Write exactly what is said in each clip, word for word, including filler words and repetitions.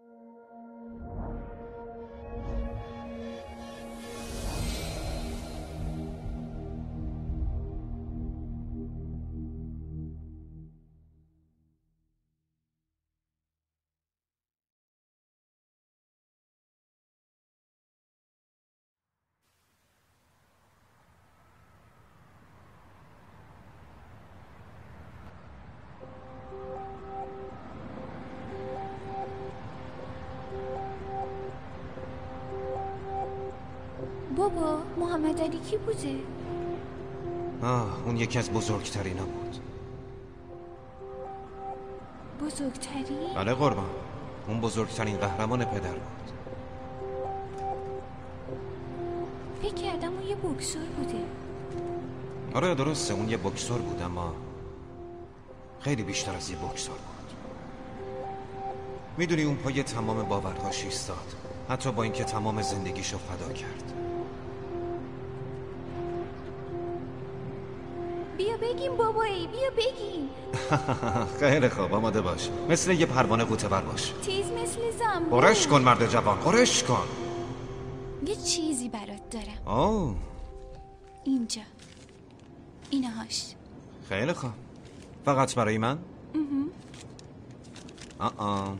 بابا محمد علی کی بوده؟ آه اون یکی از بزرگترینا بود. بزرگترین؟ بله قربان، اون بزرگترین قهرمان پدر بود. فکر کردم اون یه بوکسور بوده. آره درسته اون یه بوکسور بود، اما خیلی بیشتر از یه بوکسور بود. میدونی اون پای تمام باورهاش ایستاد، حتی با اینکه تمام زندگیشو فدا کرد. بیا بگیم بابایی، بیا بگیم. خیلی خوب، آماده باش. مثل یه پروانه قوطه‌ور باش. تیز مثل زنبور. قرش کن مرد جوان، قرش کن. یه چیزی برات دارم. آه اینجا اینهاش. خیلی خوب. فقط برای من؟ آه آه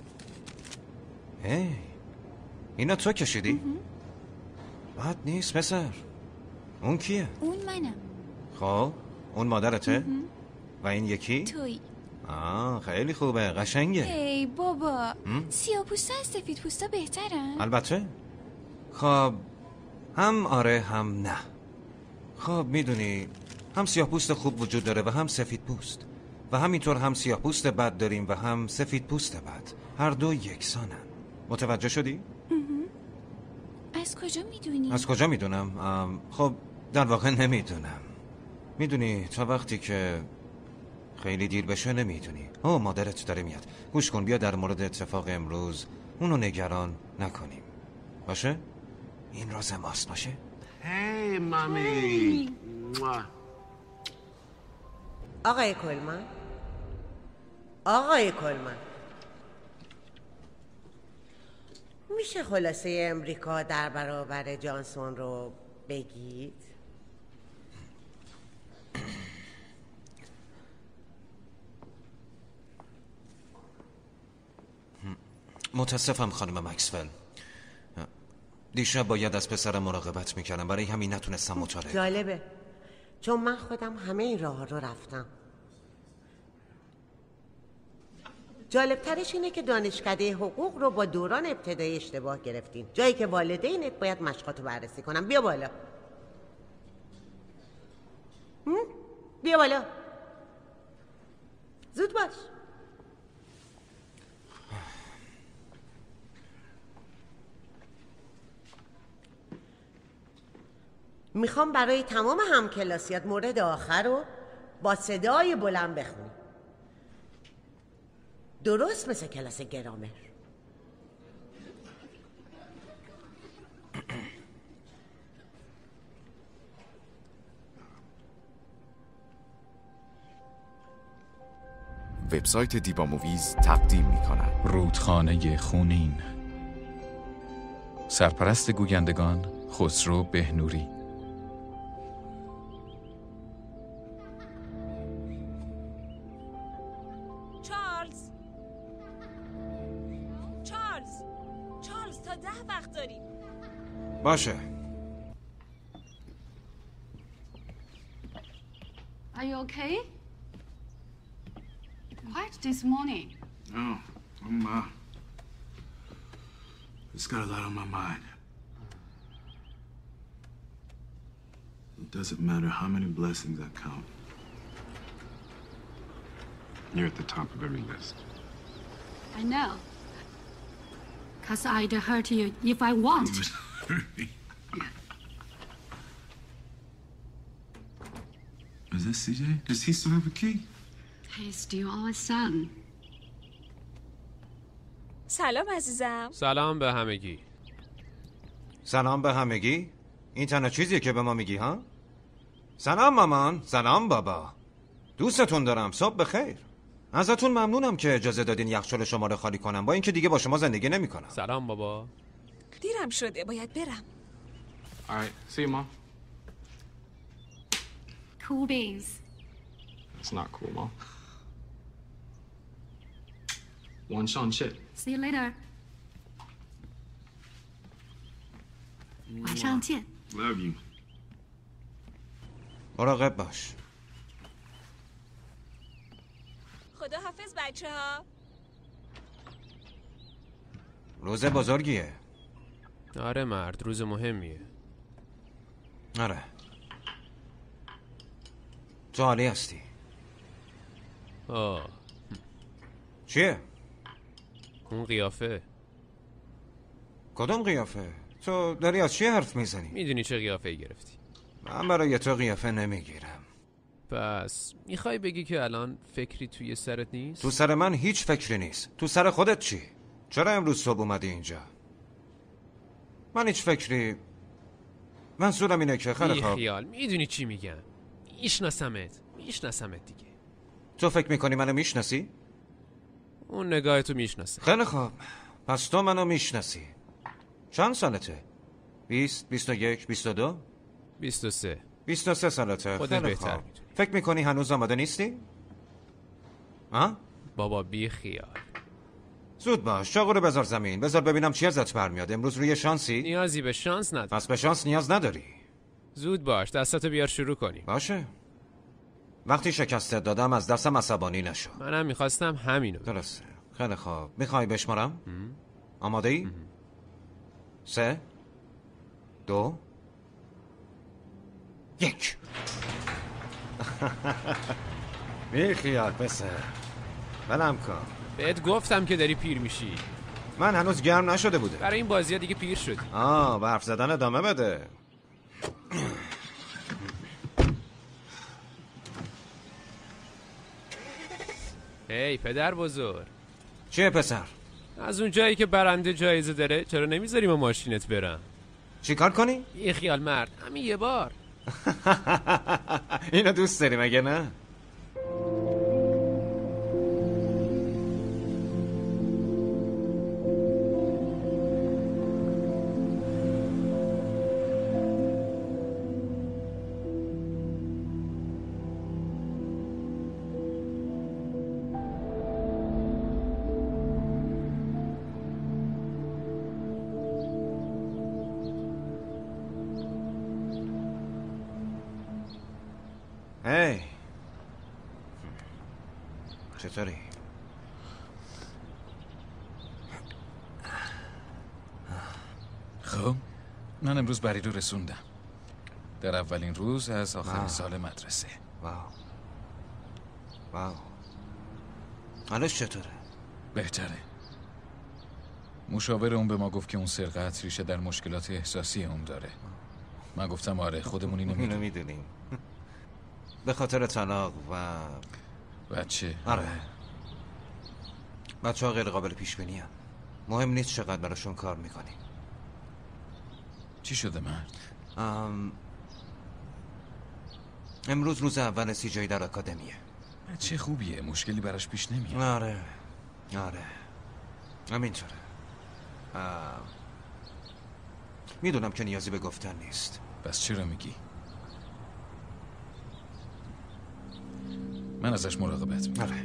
هی اینا تو کشیدی؟ بد نیست پسر. اون کیه؟ اون منم. خب اون مادرته؟ و این یکی؟ توی. آه خیلی خوبه، قشنگه. ای بابا سیاه پوستا از سفید پوستا بهترن؟ البته. خب هم آره هم نه. خب میدونی هم سیاه پوست خوب وجود داره و هم سفید پوست، و همینطور هم سیاه پوست بد داریم و هم سفید پوست بد. هر دو یکسانن. متوجه شدی؟ از کجا میدونی؟ از کجا میدونم؟ خب در واقع نمیدونم. میدونی تا وقتی که خیلی دیر بشه نمیدونی. اوه مادرت داره میاد. گوش کن، بیا در مورد اتفاق امروز اونو نگران نکنیم، باشه؟ این راز ماست، باشه؟ هی مامی. آقای کلمان، آقای کلمان، میشه خلاصه امریکا در برابر جانسون رو بگید؟ متاسفم خانم مکسول، دیشب باید از پسرم مراقبت میکردم، برای همین نتونستم مطالعه. جالبه، چون من خودم همه این راه رو رفتم. جالبترش اینه که دانشکده حقوق رو با دوران ابتدایی اشتباه گرفتین، جایی که والدینت باید مشقاتو بررسی کنم. بیا بالا. بیا بالا زود باش. میخوام برای تمام همکلاسیات مورد آخر رو با صدای بلند بخونی، درست مثل کلاس گرامر. وبسایت دیبا موویز تقدیم می‌کند رودخانه خونین، سرپرست گویندگان خسرو بهنوری. چارلز چارلز چارلز تا ده وقت داریم. باشه. Are you okay? Quiet this morning. No, I'm uh, just got a lot on my mind. It doesn't matter how many blessings I count. You're at the top of every list. I know. Cause I'd hurt you if I want. Is this C J? Does he still have a key? He's still our son. سلام عزیزم. سلام به همگی. سلام به همگی؟ این تنها چیزیه که به ما میگی ها؟ سلام مامان، سلام بابا، دوستتون دارم، صبح بخیر. ازتون ممنونم که اجازه دادین یخچال شما رو خالی کنم، با اینکه دیگه با شما زندگی نمی‌کنم. سلام بابا. دیرم شده، باید برم. All right, see you, Mom. Cool beans. That's not cool, Mom. One Sean shit. See you later. 晚上见。 Love you. مراقب باش. خدا حافظ بچه ها. روز بزرگیه. آره مرد، روز مهمیه. آره. تو عالی هستی. آه. چیه؟ اون قیافه. کدوم قیافه؟ تو داری از چیه حرف میزنی؟ میدونی چه قیافه‌ای گرفتی؟ من برای تو قیافه نمیگیرم. پس میخوای بگی که الان فکری توی سرت نیست؟ تو سر من هیچ فکری نیست. تو سر خودت چی؟ چرا امروز صبح اومدی اینجا؟ من هیچ فکری. منظورم اینه که خیلی خواب. خیال میدونی چی میگم. میشناسمت میشناسمت دیگه. تو فکر میکنی منو میشناسی؟ اون نگاه تو میشناسه. خیلی خوب. پس تو منو میشناسی. چند سالته؟ بیست، بیست و یک، بیست و دو؟ بیست و سه. بیست و سه سالته. خودت خیلی بهتر خوب. میدونی. فکر میکنی هنوز آماده نیستی؟ ها؟ بابا بی خیال. زود باش، چاقو رو بذار زمین. بذار ببینم چی ازت برمیاد. امروز روی شانسی؟ نیازی به شانس نداری. پس به شانس نیاز نداری. زود باش، دستاتو بیار شروع کنیم. باشه. وقتی شکستت دادم از دستم عصبانی نشو. منم میخواستم همینو. درسته. خیلی خوب. میخوای بشمارم؟ آماده ای؟ سه دو یک. بی خیال پسر. بلم کن. بهت گفتم که داری پیر میشی. من هنوز گرم نشده بوده. برای این بازی ها دیگه پیر شدی. آه برف زدن ادامه بده. هی پدر بزرگ. چیه پسر؟ از اون جایی که برنده جایزه داره چرا نمیذاری ما ماشینت برم؟ چی کار کنی؟ یه خیال مرد، همین یه بار. اینو دوست داری مگه نه؟ هی چطوری؟ خب من امروز بری رو رسوندم در اولین روز از آخرین سال مدرسه. واو واو. حالش چطوره؟ بهتره. مشاور اون به ما گفت که اون سرقت ریشه در مشکلات احساسی اون داره. من گفتم آره خودمون اینو اینو میدونیم. میدونیم. به خاطر طلاق و بچه. آره. بچه ها غیر قابل پیش بینی هم. مهم نیست چقدر براشون کار میکنی. چی شده مرد؟ ام... امروز روز اول سی جی در اکادمیه. چه خوبیه، مشکلی براش پیش نمیاد. آره آره همینطوره. میدونم که نیازی به گفتن نیست. پس چرا میگی؟ من ازش مراقبت میکنم. آره.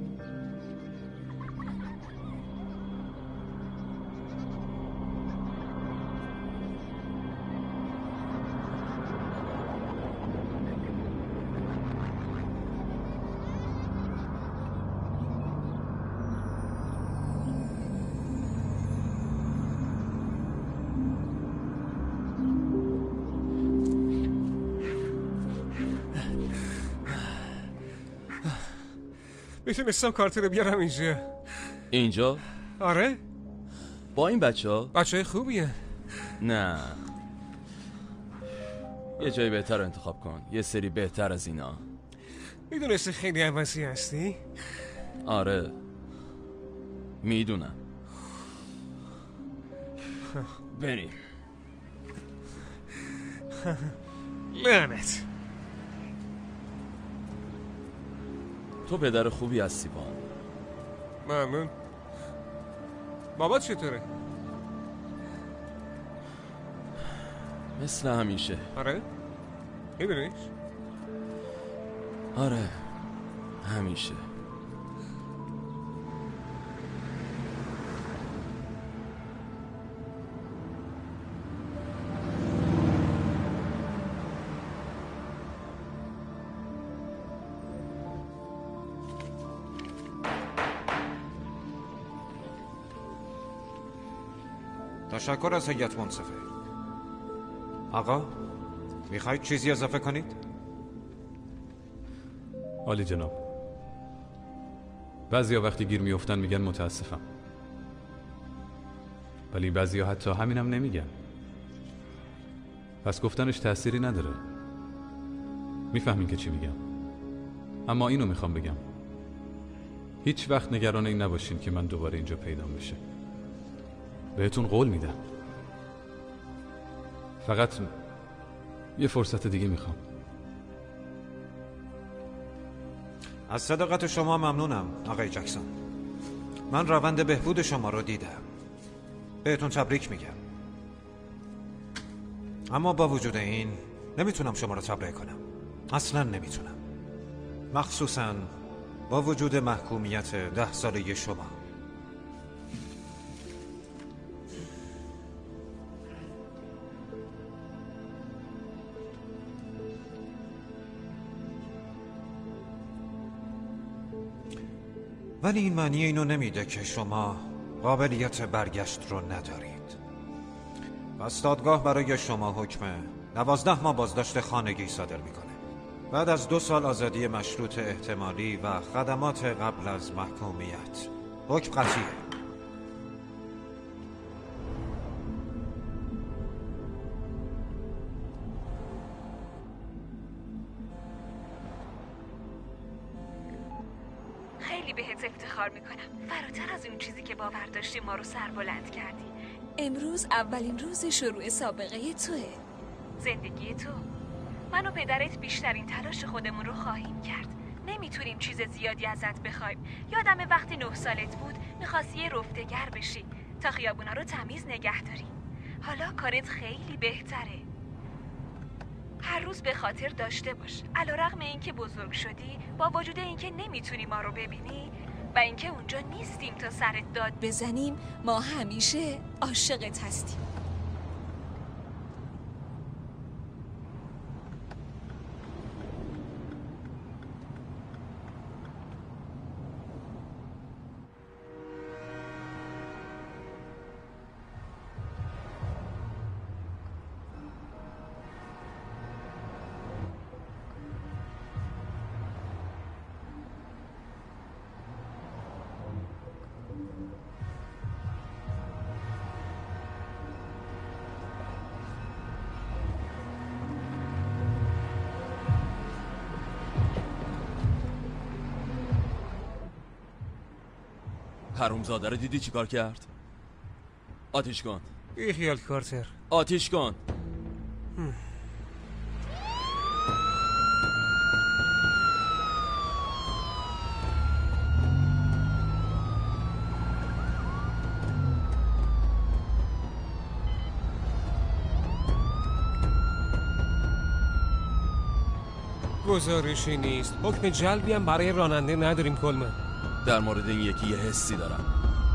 میتونستم کارت رو بیارم اینجا. اینجا؟ آره با این بچه ها؟ بچه های خوبیه. نه یه جای بهتر رو انتخاب کن، یه سری بهتر از اینا. میدونستی خیلی عوضی هستی؟ آره میدونم. بریم. لعنت. تو پدر خوبی هستی پان. ممنون. بابات چطوره؟ مثل همیشه. آره؟ میدونیش؟ آره همیشه. تشکر از هیئت منصفه. آقا میخواید چیزی اضافه کنید؟ عالی جناب. بعضیا وقتی گیر میافتن میگن متاسفم، ولی بعضیا حتی همینم نمیگن. پس گفتنش تأثیری نداره. میفهمین که چی میگم. اما اینو میخوام بگم، هیچ وقت نگران این نباشین که من دوباره اینجا پیدام بشه. بهتون قول میدم. فقط یه فرصت دیگه میخوام. از صداقت شما ممنونم آقای جکسون. من روند بهبود شما رو دیدم. بهتون تبریک میگم. اما با وجود این نمیتونم شما رو تبریک کنم. اصلا نمیتونم. مخصوصا با وجود محکومیت ده ساله شما. ولی این معنی اینو نمیده که شما قابلیت برگشت رو ندارید. پس دادگاه برای شما حکم دوازده ماه بازداشت خانگی صادر میکنه. بعد از دو سال آزادی مشروط احتمالی و خدمات قبل از محکومیت. حکم قطعیه. خیلی بهت افتخار میکنم. فراتر از اون چیزی که باور داشتی ما رو سربلند کردی. امروز اولین روز شروع سابقه توه. زندگی تو. من و پدرت بیشترین تلاش خودمون رو خواهیم کرد. نمیتونیم چیز زیادی ازت بخوایم. یادم وقتی نه سالت بود میخواستی یه رفتگر بشی تا خیابونا رو تمیز نگه داری. حالا کارت خیلی بهتره. هر روز به خاطر داشته باش علیرغم اینکه بزرگ شدی، با وجود اینکه نمیتونی ما رو ببینی و اینکه اونجا نیستیم تا سرت داد بزنیم، ما همیشه عاشقت هستیم. حرومزاده رو دیدی چیکار کرد؟ آتیش کن. بی خیال کارتر. آتیش کن. گزارشی نیست. حکم جلبی هم برای راننده نداریم کلمن. در مورد این یکی یه حسی دارم.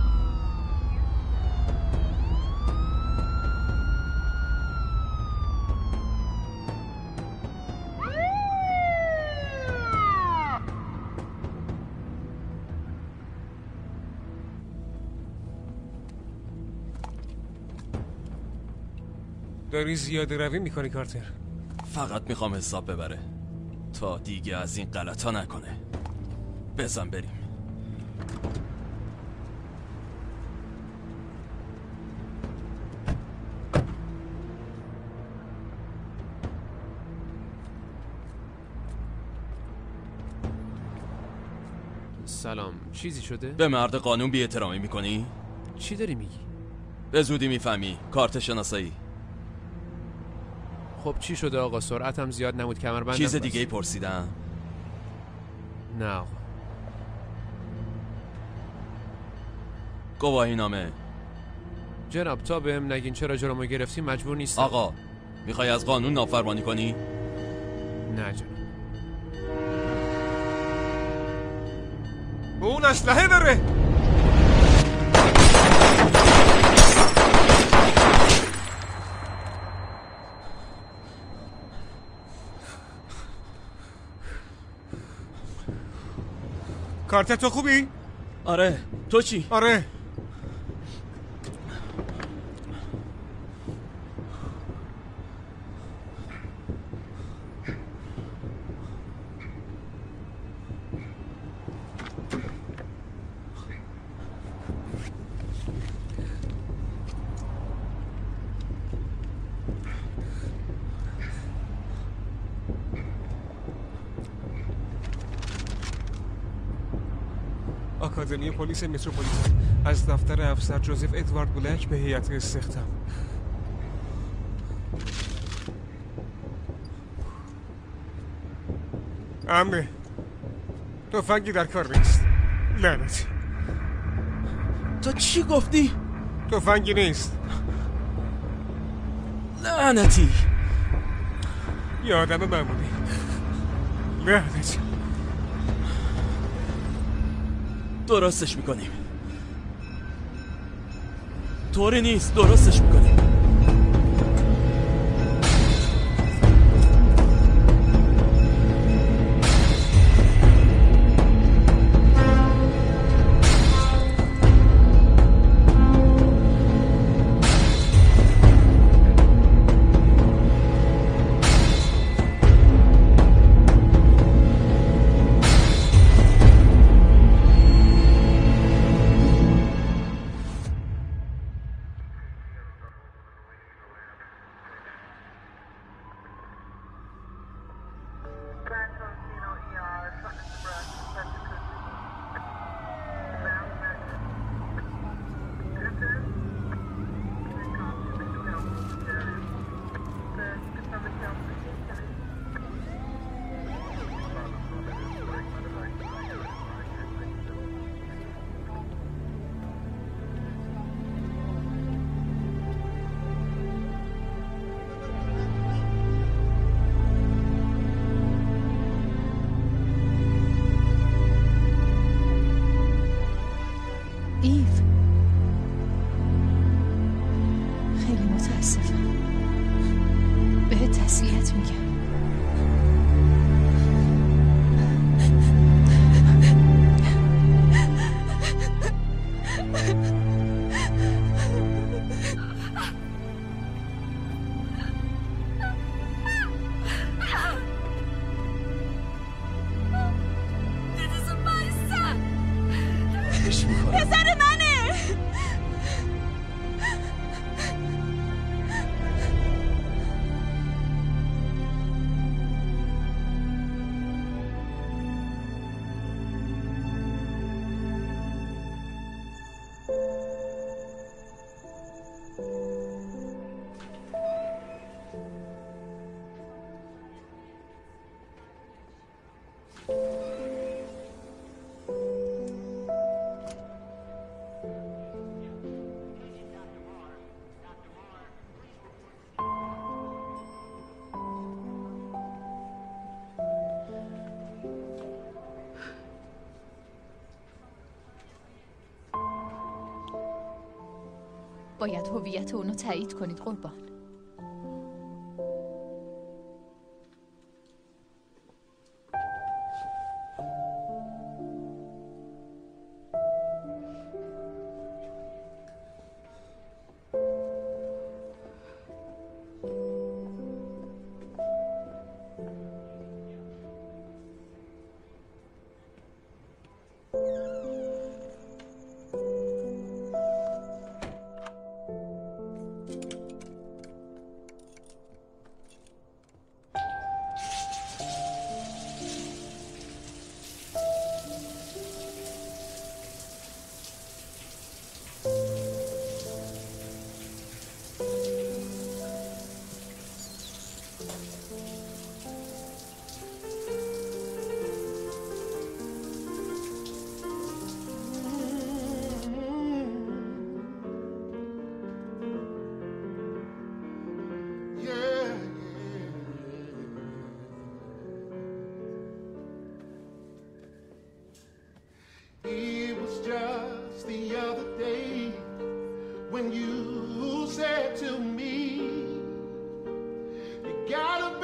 داری زیاده روی میکنی کارتر. فقط میخوام حساب ببره تا دیگه از این غلطا نکنه. بزن بریم. سلام، چیزی شده؟ به مرد قانون بی احترامی میکنی؟ چی داری میگی؟ به زودی میفهمی. کارت شناسایی. خب چی شده آقا؟ سرعتم زیاد نبود، کمربندم چیز دیگه ای پرسیدم؟ نه آقا. گواهی نامه. جناب تا بهم نگین چرا جرمو گرفتی مجبور نیستم. آقا میخوای از قانون نافرمانی کنی؟ نه جناب. اون اسلحه داره. کارت تو خوبی؟ آره. تو چی؟ آره. آکادمی پلیس متروپولیتان از دفتر افسر جوزف ادوارد بلک به هیئت استخدام. امنه. تفنگی در کار نیست. لعنت. تو چی گفتی؟ تفنگی نیست. لعنتی. یه آدم معمولی. لعنت. درستش میکنیم. طوری نیست. درستش میکنیم. باید هویت اونو تایید کنید قربان.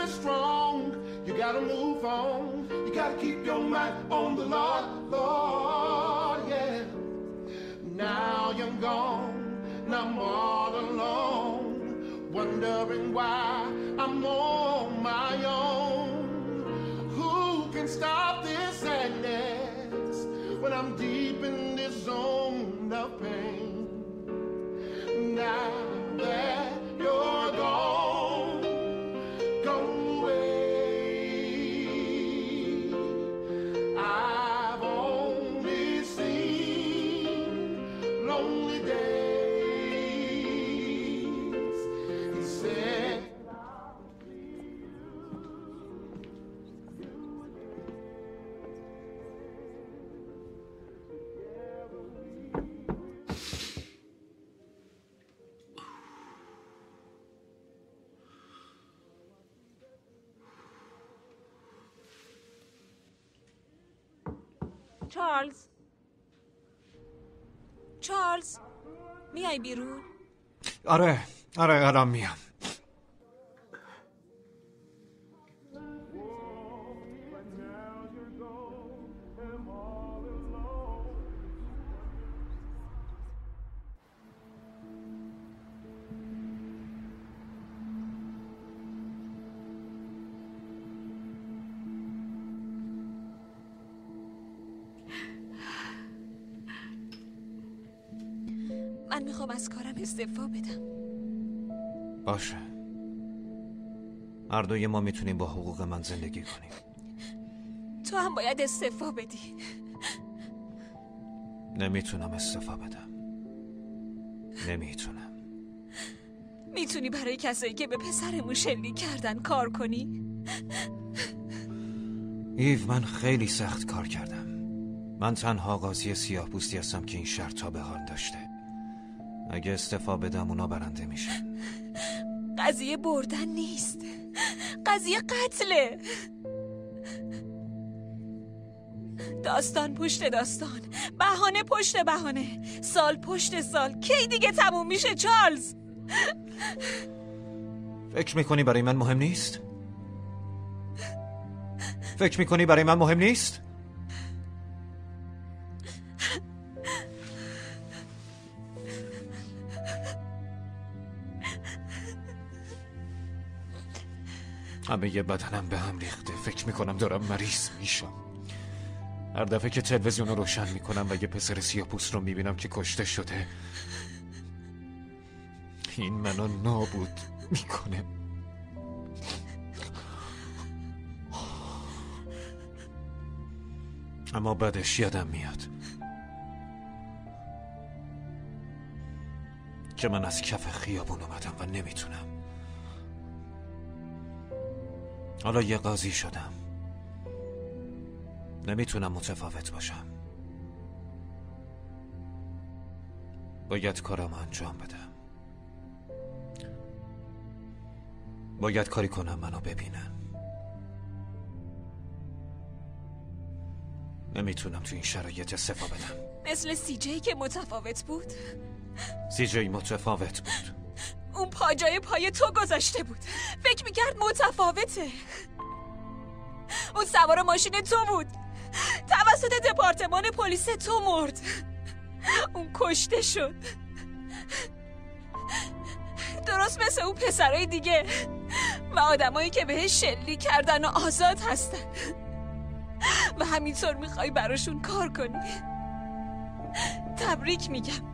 be strong. You gotta move on. You gotta keep your mind on the Lord, Lord, yeah. Now you're gone, now I'm all alone, wondering why I'm on my own. Who can stop this sadness when I'm deep in this zone of pain? Now that you're gone, go away. I've only seen lonely days. He said, چارلز چارلز میای بیرون؟ آره آره الان میام. من میخوام از کارم استعفا بدم. باشه، هر دوی ما میتونیم با حقوق من زندگی کنیم. تو هم باید استعفا بدی. نمیتونم استعفا بدم. نمیتونم. میتونی برای کسایی که به پسرمون شلیک کردن کار کنی؟ ایو، من خیلی سخت کار کردم. من تنها قاضی سیاه پوستی هستم که این شرط تا به حال داشته. اگه استعفا بدم اونا برنده میشن. قضیه بردن نیست، قضیه قتله. داستان پشت داستان، بهانه پشت بهانه، سال پشت سال. کی دیگه تموم میشه چارلز؟ فکر میکنی برای من مهم نیست؟ فکر میکنی برای من مهم نیست؟ همه یه بدنم به هم ریخته. فکر میکنم دارم مریض میشم. هر دفعه که تلویزیون رو روشن میکنم و یه پسر سیاه‌پوست رو میبینم که کشته شده، این منو نابود میکنه. اما بعدش یادم میاد که من از کف خیابون اومدم و نمیتونم. حالا یه قاضی شدم، نمیتونم متفاوت باشم. باید کارم انجام بدم. باید کاری کنم منو ببینن. نمیتونم تو این شرایط استعفا بدم. مثل سی جی که متفاوت بود. سی جی متفاوت بود. اون پاجای پای تو گذاشته بود، فکر میکرد متفاوته. اون سوار ماشین تو بود، توسط دپارتمان پلیس تو مرد. اون کشته شد، درست مثل اون پسرای دیگه و آدمایی که بهش شلیک کردن و آزاد هستن و همینطور میخوای براشون کار کنی. تبریک میگم.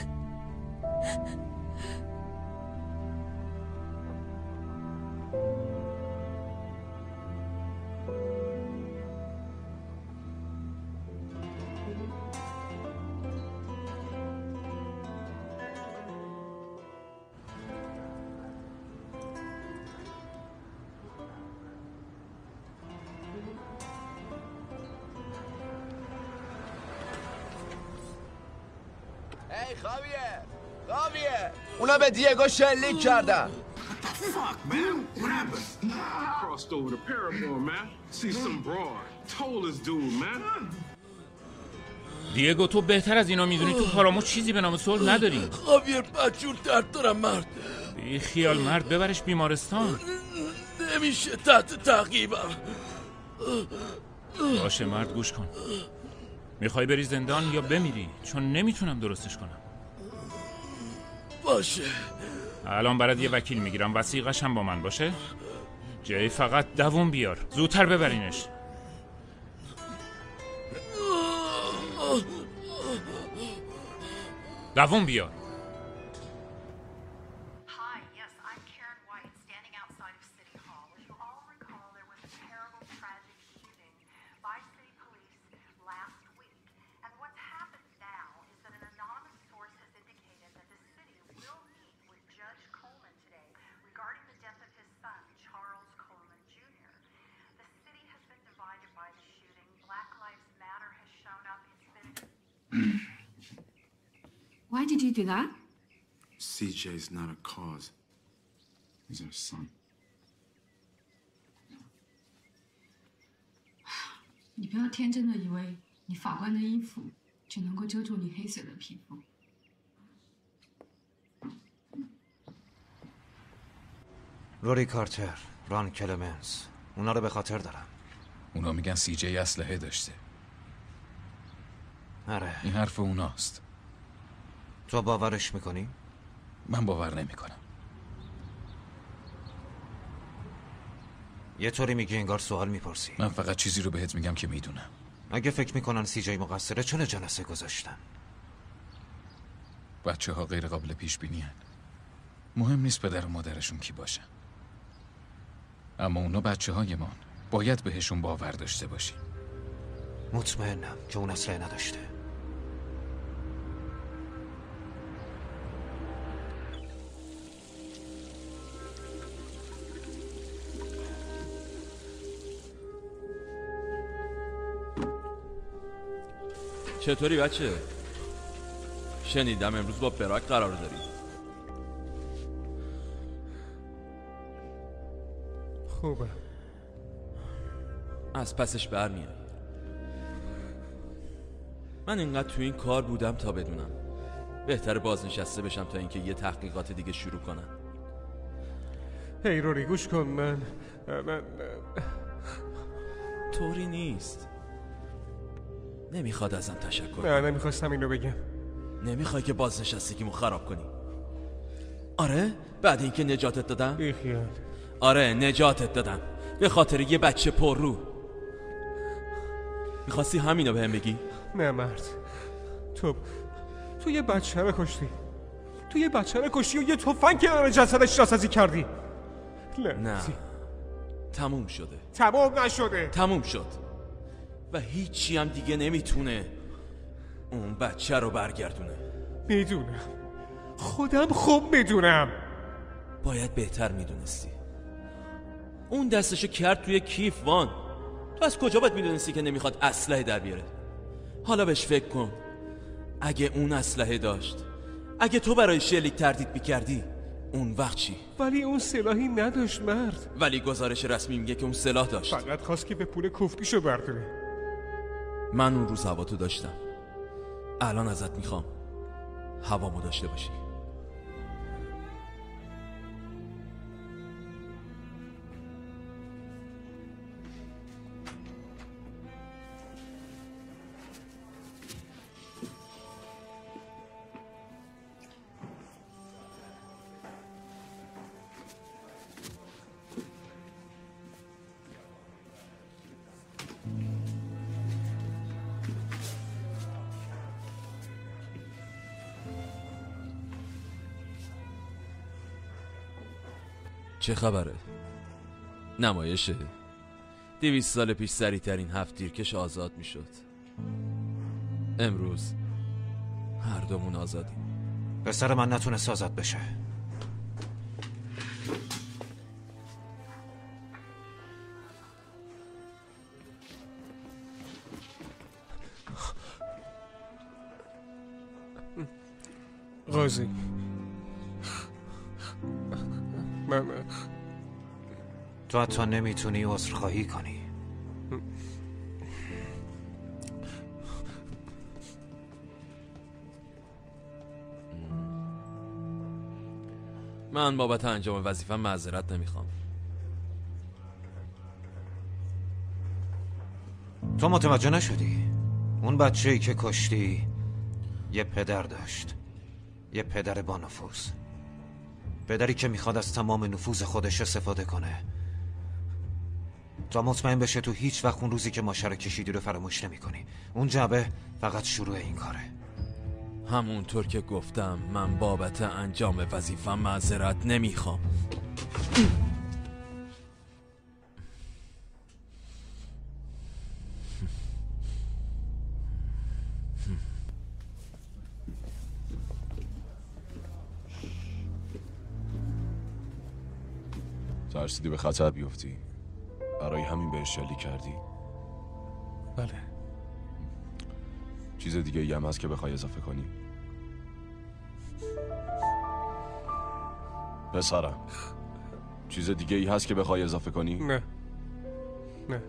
ای خاویه خاویه اونا به دیگو شلیک کردن. Fuck, man. What happened? Crossed over the Paramore, man. See some broad. Told this dude, man. دیگو تو بهتر از اینا میدونی تو پارامو چیزی به نام صلح نداری. خاویر بدجور درد دارم مرد. بی خیال مرد، ببرش بیمارستان. همیشه تحت تعقیبم. باشه مرد، گوش کن. میخوای بری زندان یا بمیری؟ چون نمیتونم درستش کنم. باشه. الان برات یه وکیل میگیرم، وثیقش هم با من باشه. جای فقط دووم بیار، زودتر ببرینش. دووم بیار. Why did you do that? C J's not a cause. He's our son. 你不要天真的以为你法官的衣服就能够遮住你黑色的皮肤。 روری کارتر، ران کلمنس، اونا رو به خاطر دارم. اونا میگن سی جی اسلحه داشته. آره. این حرف اوناست. تو باورش میکنی؟ من باور نمیکنم. یه طوری میگی انگار سوال میپرسی. من فقط چیزی رو بهت میگم که میدونم. اگه فکر میکنن سی جی مقصره چون جلسه گذاشتن؟ بچه ها غیر قابل پیش بینی هن. مهم نیست پدر و مادرشون کی باشن، اما اونا بچه های من، باید بهشون باور داشته باشی. مطمئنم که اون اسلحه نداشته. چطوری بچه؟ شنیدم امروز با براک قرار داری. خوبه. از پسش برمیای. من اینقدر تو این کار بودم تا بدونم بهتر بازنشسته بشم تا اینکه یه تحقیقات دیگه شروع کنم. هی روری گوش کن. من من طوری نیست. نمیخواد ازم تشکر. نه نمیخواستم اینو بگم. نمیخوای که بازنشستگیمو خراب کنی؟ آره؟ بعد اینکه نجاتت دادم؟ بیخیال. آره نجاتت دادم به خاطر یه بچه پر رو. میخواستی همینو بهم بگی؟ نه مرد، تو تو یه بچه رو کشتی. تو یه بچه رو کشتی و یه تفنگ کنار جسدش راسازی کردی. نه تموم شده. تموم نشده. تموم شد و هیچی هم دیگه نمیتونه اون بچه رو برگردونه. میدونم، خودم خوب میدونم. باید بهتر میدونستی. اون دستشو کرد توی کیف وان. تو از کجا باید میدونستی که نمیخواد اسلحه در بیاره؟ حالا بهش فکر کن. اگه اون اسلحه داشت، اگه تو برای شلیک تردید میکردی، اون وقت چی؟ ولی اون سلاحی نداشت مرد. ولی گزارش رسمی میگه که اون سلاح داشت. فقط خواست که به پول کوفتیشو برداره. من اون روز هوا تو داشتم. الان ازت میخوام هوامو داشته باشی. چه خبره؟ نمایشه. دویست سال پیش سریع ترین هفت تیرکش آزاد می شد. امروز هر دومون آزادیم. پسر من نتونست آزاد بشه. قاضی من تو حتی نمیتونی عذرخواهی کنی. من بابت انجام وظیفه‌م معذرت نمیخوام. تو متوجه نشدی؟ اون بچه‌ای که کشتی یه پدر داشت، یه پدر با نفوذ، پدری که میخواد از تمام نفوذ خودش استفاده کنه تا مطمئن بشه تو هیچ وقت اون روزی که ماشه رو کشیدی رو فراموش نمی کنی. اون جعبه فقط شروع این کاره. همونطور که گفتم من بابت انجام وظیفه‌ام معذرت نمیخوام. ترسیدی به خطر بیفتی؟ برای همین بهش شلیک کردی؟ بله. چیز دیگه ای هم هست که بخوای اضافه کنی؟ پسرم چیز دیگه ای هست که بخوای اضافه کنی؟ نه نه.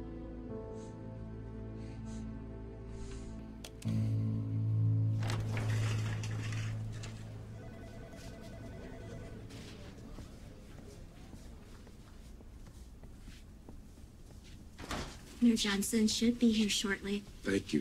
New Johnson should be here shortly. Thank you.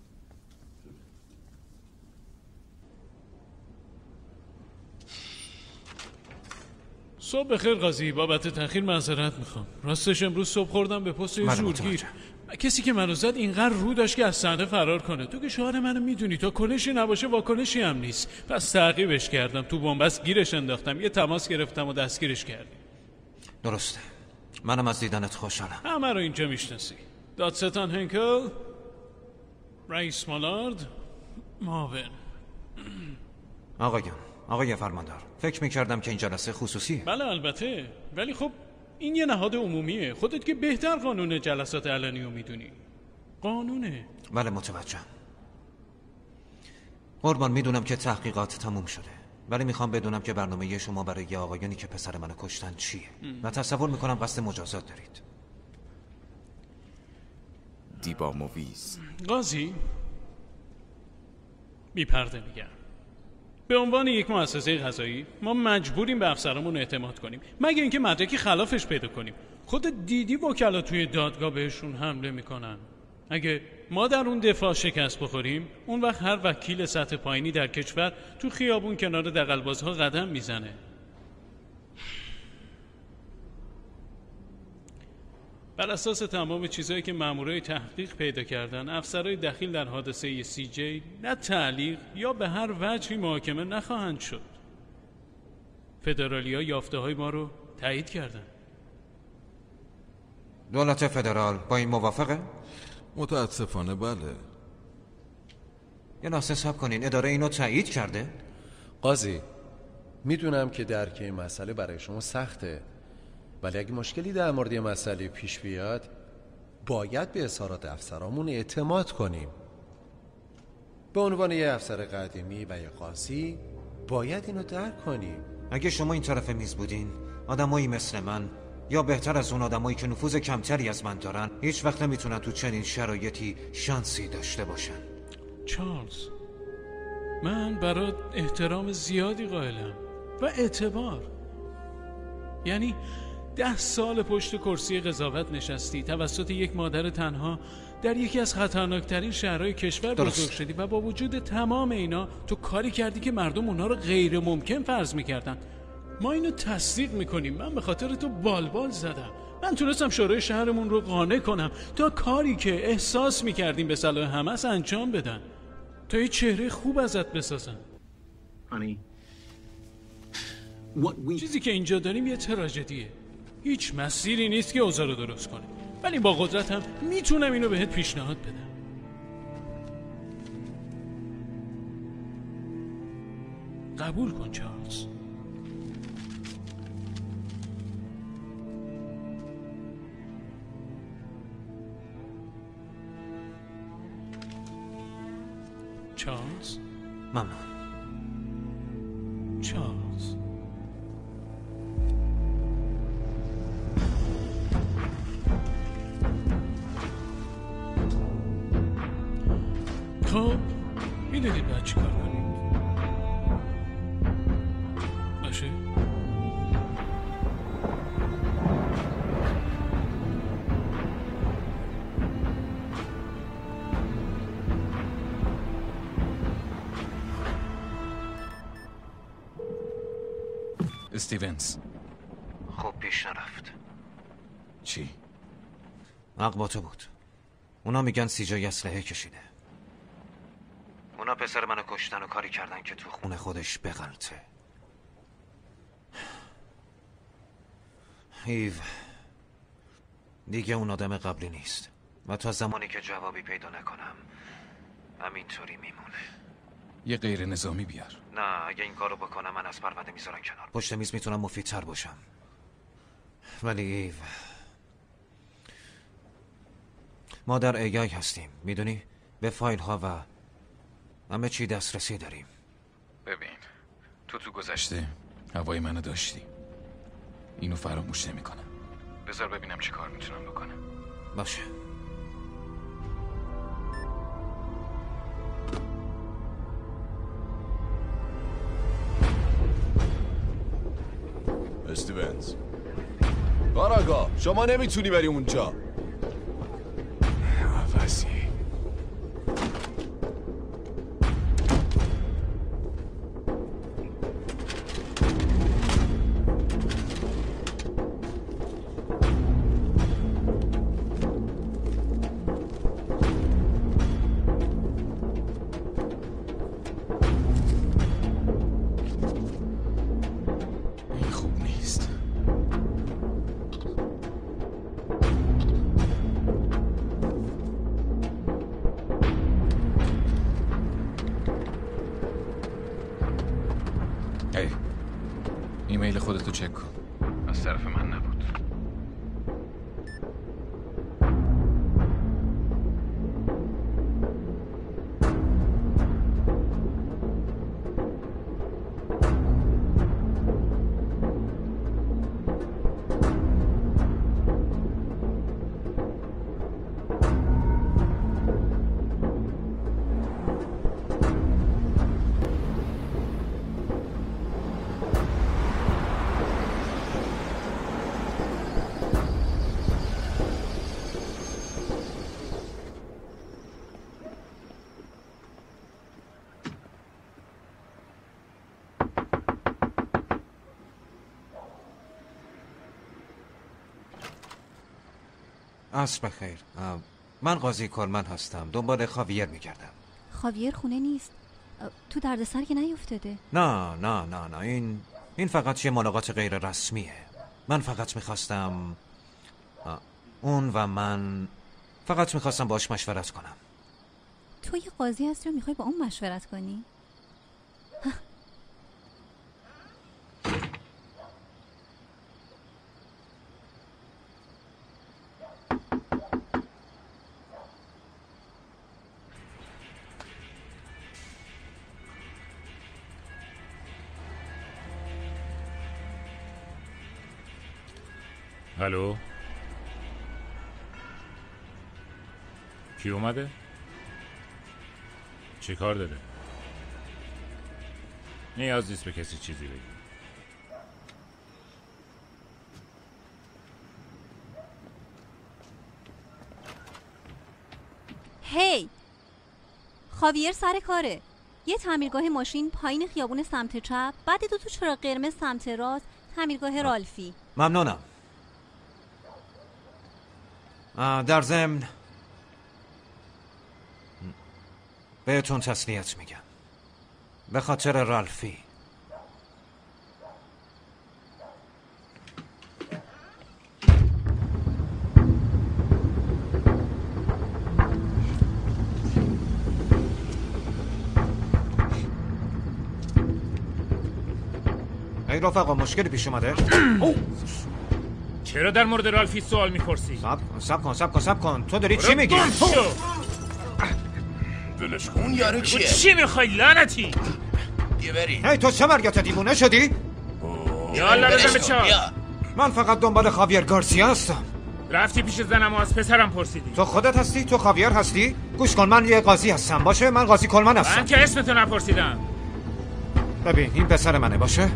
صبح بخیر قاضی، بابت تأخیر معذرت میخوام. راستش امروز صبح خوردم به پست یه زورگیر. کسی که منو زد اینقدر رو داشت که از صحنه فرار کنه. تو که شوهر منو میدونی، تا کنشی نباشه واکنشی هم نیست. پس تعقیبش کردم، تو بنبست گیرش انداختم، یه تماس گرفتم و دستگیرش کردیم. درسته، منم از دیدنت خوشحالم. همه رو اینجا میشناسی. دادستان هنکل، رئیس مالارد، ماون. آقایان، آقای فرماندار، فکر میکردم که این جلسه خصوصیه. بله البته، ولی خب این یه نهاد عمومیه. خودت که بهتر قانون جلسات علنی رو میدونی. قانونه. بله متوجهم. قربان، میدونم که تحقیقات تموم شده، ولی میخوام بدونم که برنامه شما برای آقایانی که پسر منو کشتن چیه؟ ام. و تصور میکنم قصد مجازات دارید. دیبا موویز. قاضی بی پرده میگم، به عنوان یک مؤسسه قضایی ما مجبوریم به افسرامون اعتماد کنیم، مگه اینکه مدرکی خلافش پیدا کنیم. خودت دیدی وکلا توی دادگاه بهشون حمله میکنن. اگه ما در اون دفاع شکست بخوریم، اون وقت هر وکیل سطح پایینی در کشور تو خیابون کنار دغل‌بازها قدم میزنه. بر اساس تمام چیزهایی که مامورای تحقیق پیدا کردن، افسرهای دخیل در حادثه سی جی نه تعلیق یا به هر وجهی محاکمه نخواهند شد. فدرالیا یافته های ما رو تایید کردن. دولت فدرال با این موافقه؟ متاسفانه بله. یه لحظه صبر کنین، اداره اینو تایید کرده؟ قاضی، میدونم که درک این مسئله برای شما سخته، ولی اگه مشکلی در مورد یه مسئله پیش بیاد باید به اظهارات افسرامون اعتماد کنیم. به عنوان یه افسر قدیمی و یه قاضی باید اینو درک کنیم. اگه شما این طرف میز بودین، آدمایی مثل من یا بهتر از اون آدمایی که نفوذ کمتری از من دارن هیچ وقت نمیتونن تو چنین شرایطی شانسی داشته باشن. چارلز، من برات احترام زیادی قائلم و اعتبار. یعنی ده سال پشت کرسی قضاوت نشستی، توسط یک مادر تنها در یکی از خطرناکترین شهرهای کشور بزرگ شدی و با وجود تمام اینا تو کاری کردی که مردم اونا رو غیر ممکن فرض میکردن. ما اینو تصدیق میکنیم. من به خاطر تو بالبال زدم. من تونستم شورای شهرمون رو قانع کنم تا کاری که احساس میکردیم به صلاح همه است انجام بدن، تا یه چهره خوب ازت بسازن. Honey, چیزی که اینجا داریم یه تراژدیه. هیچ مسیری نیست که اوضاع رو درست کنه، ولی با قدرتم میتونم اینو بهت پیشنهاد بدم. قبول کن چارلز. چارلز؟ ممنون. چارلز. خب میدونید باید چی کار کنید؟ باشه؟ استیونز. خب پیش نرفت. چی؟ حق با تو بود. اونا میگن سی جی اسلحه کشیده. اونا پسر منو کشتن و کاری کردن که تو خونه خودش بغلطه. ایو دیگه اون آدم قبلی نیست و تا زمانی که جوابی پیدا نکنم همینطوری میمونه. یه غیر نظامی بیار. نه اگه این کارو بکنم من از پرونده میذارن کنار. پشت میز میتونم مفیدتر باشم. ولی ایو ما در ای آی هستیم میدونی؟ به فایل ها و همه چی دسترسی داریم. ببین تو تو گذشته هوای منو داشتی. اینو فراموش نمی کنم. بذار ببینم چی کار میتونم بکنم. باشه. استیونز کاراگاه شما نمیتونی بری اونجا. عوضی ایمیل خودتو چک کن. از طرف من نبود. عصر بخیر. من قاضی کلمن هستم. دنبال خاویر میگردم. خاویر خونه نیست. تو دردسر که نیفتاده؟ نه نه نه نه این این فقط یه ملاقات غیر رسمیه. من فقط میخواستم اون و من فقط میخواستم باش مشورت کنم. تو یه قاضی هستی و میخوای با اون مشورت کنی؟ الو کی اومده؟ چی کار داره؟ نیاز نیست به کسی چیزی بگی. هی خاویر سر کاره. یه تعمیرگاه ماشین پایین خیابون سمت چپ، بعد دو تا چراغ قرمز سمت راست، تعمیرگاه رالفی. ممنونم. در ضمن بهتون تسلیت میگم به خاطر رالفی. ای رفقا مشکلی پیش اومده؟ چرا در مورد رالفی سوال میپرسی؟ سب کن سب کن سب کن سب کن تو داری چی میگی؟ دلش کن یارو کیه؟ چی میخوای لعنتی؟ بیا بریم. هی تو چه مرگت دیوونه شدی؟ یالا بزن به چار. من فقط دنبال خاویر گارسیا هستم. رفتی پیش زنم و از پسرم پرسیدی. تو خودت هستی؟ تو خاویر هستی؟ گوش کن من یه قاضی هستم باشه؟ من قاضی کلمن هستم. من که اسمتو نپرسیدم. ببین این پسر منه باشه؟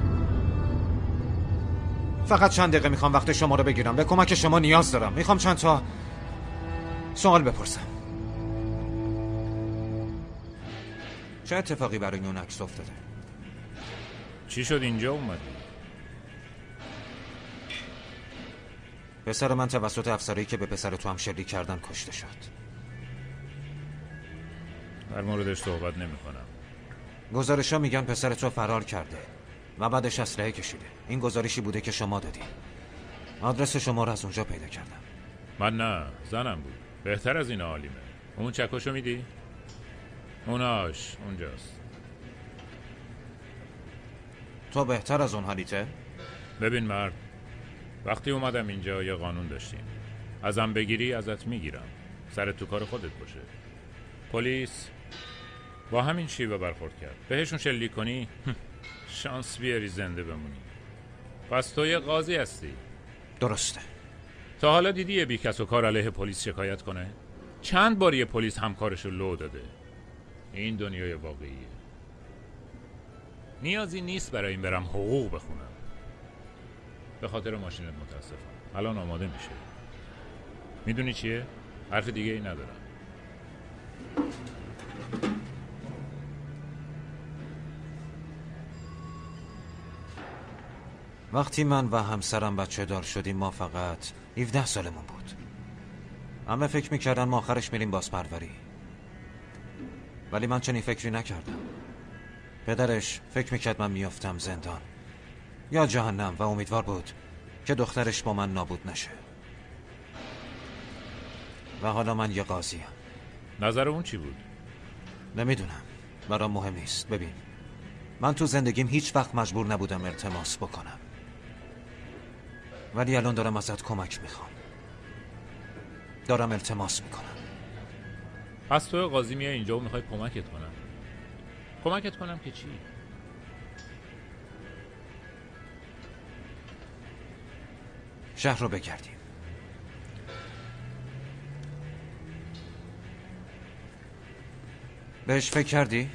فقط چند دقیقه میخوام وقت شما رو بگیرم. به کمک شما نیاز دارم. میخوام چند تا سوال بپرسم. چه اتفاقی برای اون عکس افتاده؟ چی شد اینجا اومدی؟ پسر من توسط افسرهایی که به پسر تو هم شلیک کردن کشته شد. در موردش صحبت نمی کنم. گزارش‌ها میگن پسر تو فرار کرده و بعدش اسلحه کشیده. این گزارشی بوده که شما دادی. آدرس شما رو از اونجا پیدا کردم. من نه، زنم بود. بهتر از این عالیمه. اون چکشو میدی؟ اوناش اونجاست. تو بهتر از اون حالیته؟ ببین مرد، وقتی اومدم اینجا یه قانون داشتیم. ازم بگیری ازت میگیرم. سرت تو کار خودت باشه. پلیس با همین شیوه برخورد کرد. بهشون شلیک کنی شانس بیاری زنده بمونی. پس تو یه قاضی هستی. درسته. تا حالا دیدی یه بی کس و کار علیه پلیس شکایت کنه؟ چند بار یه پلیس همکارشو لو داده. این دنیای واقعیه. نیازی نیست برای این برم حقوق بخونم. به خاطر ماشینت متاسفم. الان آماده میشه. میدونی چیه؟ حرف دیگه ای ندارم. وقتی من و همسرم بچه دار شدیم ما فقط هفده سالمون بود. همه فکر میکردن ما آخرش میریم بازپروری، ولی من چنین فکری نکردم. پدرش فکر میکرد من میافتم زندان یا جهنم و امیدوار بود که دخترش با من نابود نشه. و حالا من یه قاضیم. نظر اون چی بود؟ نمیدونم، برام مهم نیست. ببین، من تو زندگیم هیچ وقت مجبور نبودم التماس بکنم، ولی الان دارم ازت کمک میخوام. دارم التماس میکنم. پس تو قاضی میای اینجا و میخوای کمکت کنم. کمکت کنم که چی؟ شهر رو بگردیم. بهش فکر کردی؟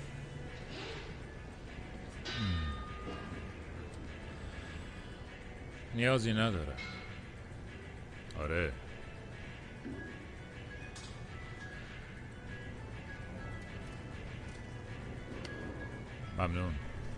نیازی نداره. آره. ممنون.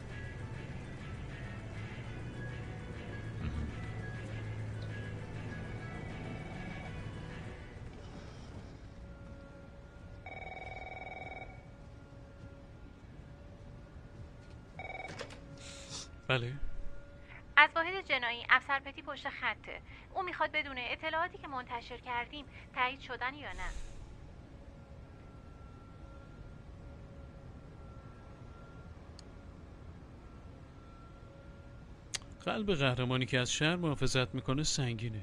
بله. از واحد جنایی افسر پتی پشت خطه. او میخواد بدونه اطلاعاتی که منتشر کردیم تایید شدن یا نه. قلب قهرمانی که از شهر محافظت میکنه سنگینه.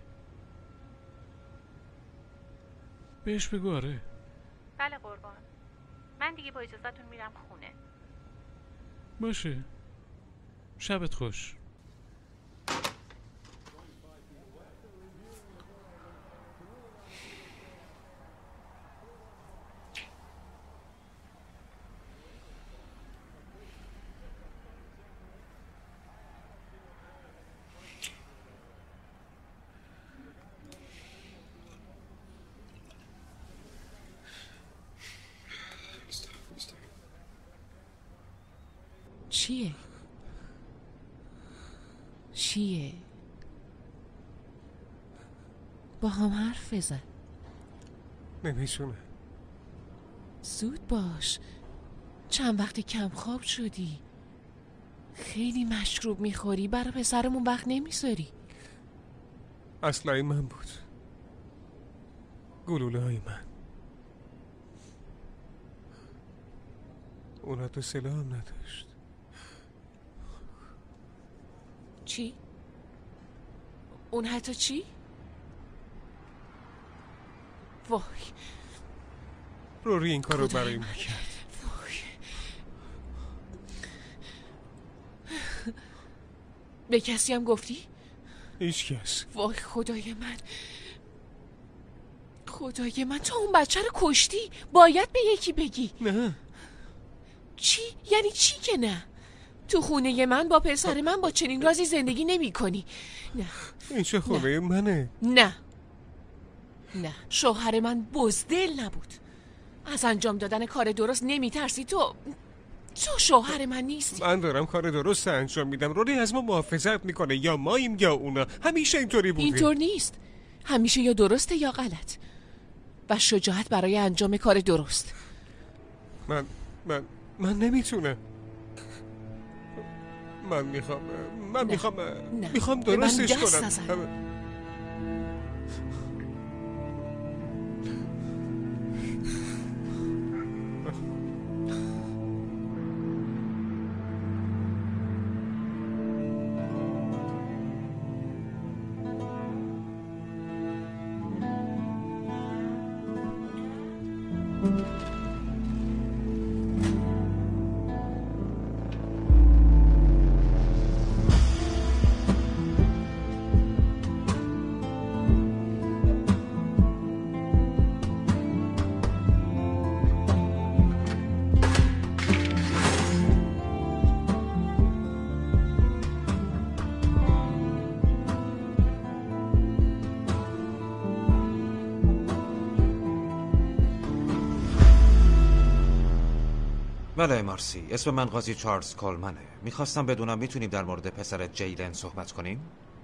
بهش بگو آره. بله قربان. من دیگه با اجازهتون میرم خونه. باشه. شبت خوش. چیه؟ چیه؟ با هم حرف بزن. نمیشونه. زود باش. چند وقتی کم خواب شدی. خیلی مشروب میخوری، برای پسرمون وقت نمیذاری. اسلحه من بود. گلوله های من. اون حتی سلاح هم نداشت. چی؟ اون حتی چی؟ وای روری این کار رو برای ما کرد. به کسی هم گفتی؟ هیچ کس. وای خدای من، خدای من، تو اون بچه رو کشتی. باید به یکی بگی. نه. چی؟ یعنی چی که نه؟ تو خونه من با پسر من با چنین رازی زندگی نمی کنی. نه این چه خونه منه. نه نه، شوهر من بزدل نبود. از انجام دادن کار درست نمی ترسی. تو تو شوهر من نیستی. من دارم کار درست انجام میدم. روری از ما محافظت میکنه، یا ماییم یا اونا. همیشه اینطوری بوده. اینطور نیست. همیشه یا درسته یا غلط و شجاعت برای انجام کار درست. من من من نمیتونم. من میخوام من نه. میخوام نه. میخوام به من درستش دست کنم. نزن. بله مارسی، اسم من قاضی چارلز کولمنه. میخواستم بدونم میتونیم در مورد پسرت جیلن صحبت کنیم؟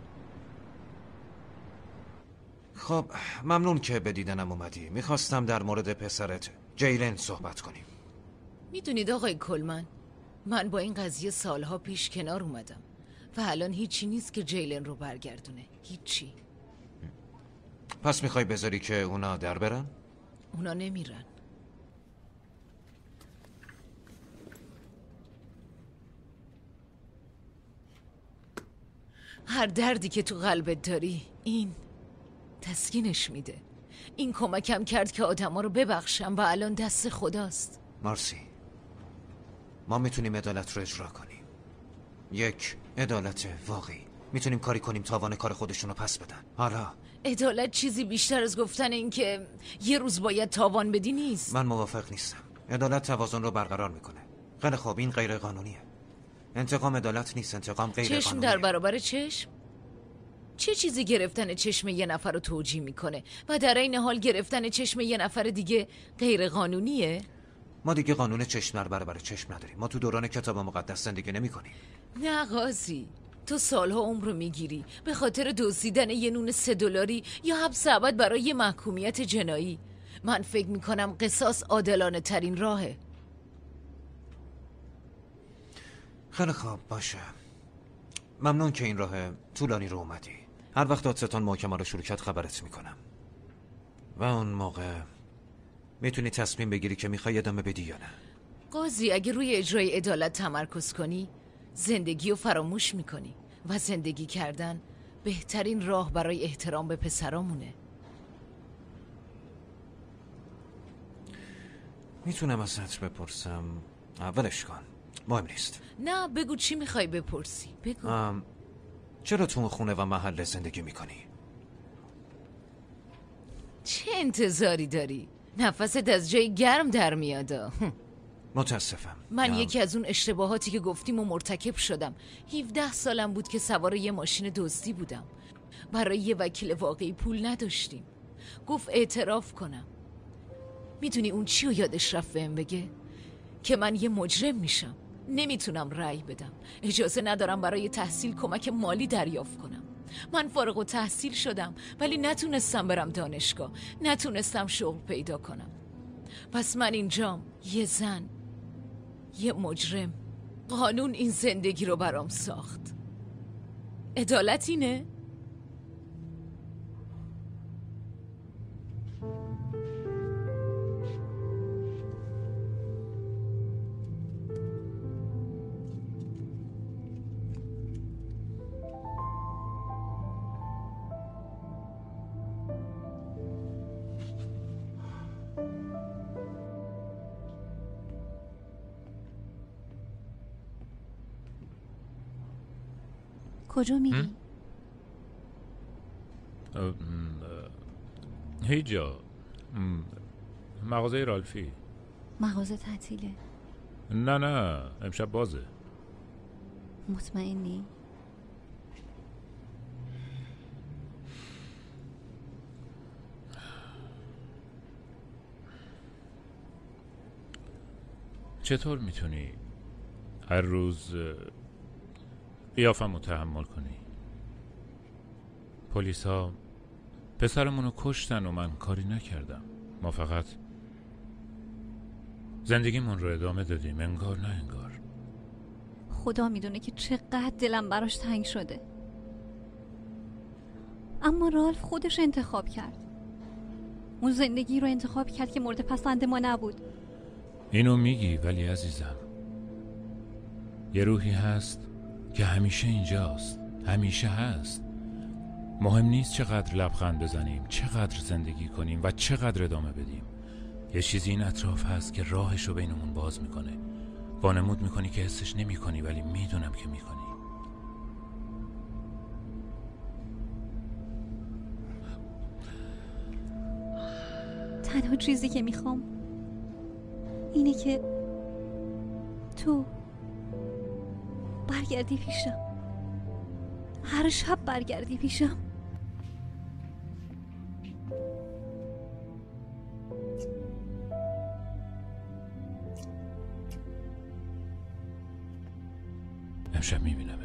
خب ممنون که به دیدنم اومدی. میخواستم در مورد پسرت جیلن صحبت کنیم. میدونید آقای کولمن، من با این قضیه سالها پیش کنار اومدم و الان هیچی نیست که جیلن رو برگردونه. هیچی. پس میخوای بذاری که اونا در برن؟ اونا نمیرن. هر دردی که تو قلبت داری این تسکینش میده. این کمکم کرد که آدما رو ببخشم و الان دست خداست. مارسی، ما میتونیم عدالت رو اجرا کنیم. یک عدالت واقعی. میتونیم کاری کنیم تاوان کار خودشون رو پس بدن. حالا عدالت چیزی بیشتر از گفتن این که یه روز باید تاوان بدی نیست. من موافق نیستم. عدالت توازن رو برقرار میکنه. خیلی خوب، این غیر قانونیه. انتقام عدالت نیست، انتقام غیر چشم قانونیه. در برابر چشم؟ چه چیزی گرفتن چشم یه نفر رو توجیه میکنه و در این حال گرفتن چشم یه نفر دیگه غیر قانونیه؟ ما دیگه قانون چشم در برابر چشم نداریم. ما تو دوران کتاب مقدس زندگی نمی کنیم. نه قاضی، تو سالها عمر رو میگیری به خاطر دزدیدن یه نون سه دلاری یا حبس ابد برای یه محکومیت جنایی. من فکر میکنم قصاص عادلانه ترین راهه. خیلی خوب باشه. ممنون که این راه طولانی رو اومدی. هر وقت دادستان محکمه رو شروع کرد خبرت میکنم و اون موقع میتونی تصمیم بگیری که میخوای ادامه بدی یا نه. قاضی، اگه روی اجرای عدالت تمرکز کنی زندگی رو فراموش میکنی و زندگی کردن بهترین راه برای احترام به پسرامونه. میتونم ازت بپرسم؟ اولش کن، مهم نیست. نه بگو چی میخوای بپرسی. بگو. ام، چرا تو خونه و محل زندگی میکنی؟ چه انتظاری داری؟ نفست از جای گرم در میادا. متاسفم. من یکی از اون اشتباهاتی که گفتیم و مرتکب شدم. هفده سالم بود که سوار یه ماشین دزدی بودم. برای یه وکیل واقعی پول نداشتیم. گفت اعتراف کنم. میدونی اون چی رو یادش رفت بهم بگه؟ که من یه مجرم میشم. نمیتونم رأی بدم. اجازه ندارم برای تحصیل کمک مالی دریافت کنم. من فارغ التحصیل شدم ولی نتونستم برم دانشگاه. نتونستم شغل پیدا کنم. پس من اینجام، یه زن، یه مجرم. قانون این زندگی رو برام ساخت. عدالت اینه؟ کجا میری؟ هیچ جا. مغازه رالفی. مغازه تعطیله؟ نه نه، امشب بازه. مطمئنی؟ چطور میتونی هر روز قیافم رو تحمل کنی؟ پلیس ها پسرمونو کشتن و من کاری نکردم. ما فقط زندگیمون رو ادامه دادیم، انگار نه انگار. خدا میدونه که چقدر دلم براش تنگ شده، اما رالف خودش انتخاب کرد. اون زندگی رو انتخاب کرد که مورد پسند ما نبود. اینو میگی، ولی عزیزم یه روحی هست که همیشه اینجاست، همیشه هست. مهم نیست چقدر لبخند بزنیم، چقدر زندگی کنیم و چقدر ادامه بدیم. یه چیزی این اطراف هست که راهشو بینمون باز میکنه. وانمود میکنی که حسش نمیکنی، ولی میدونم که میکنی. تنها چیزی که میخوام اینه که تو برگردی پیشم، هر شب برگردی پیشم. امشب میبینمت.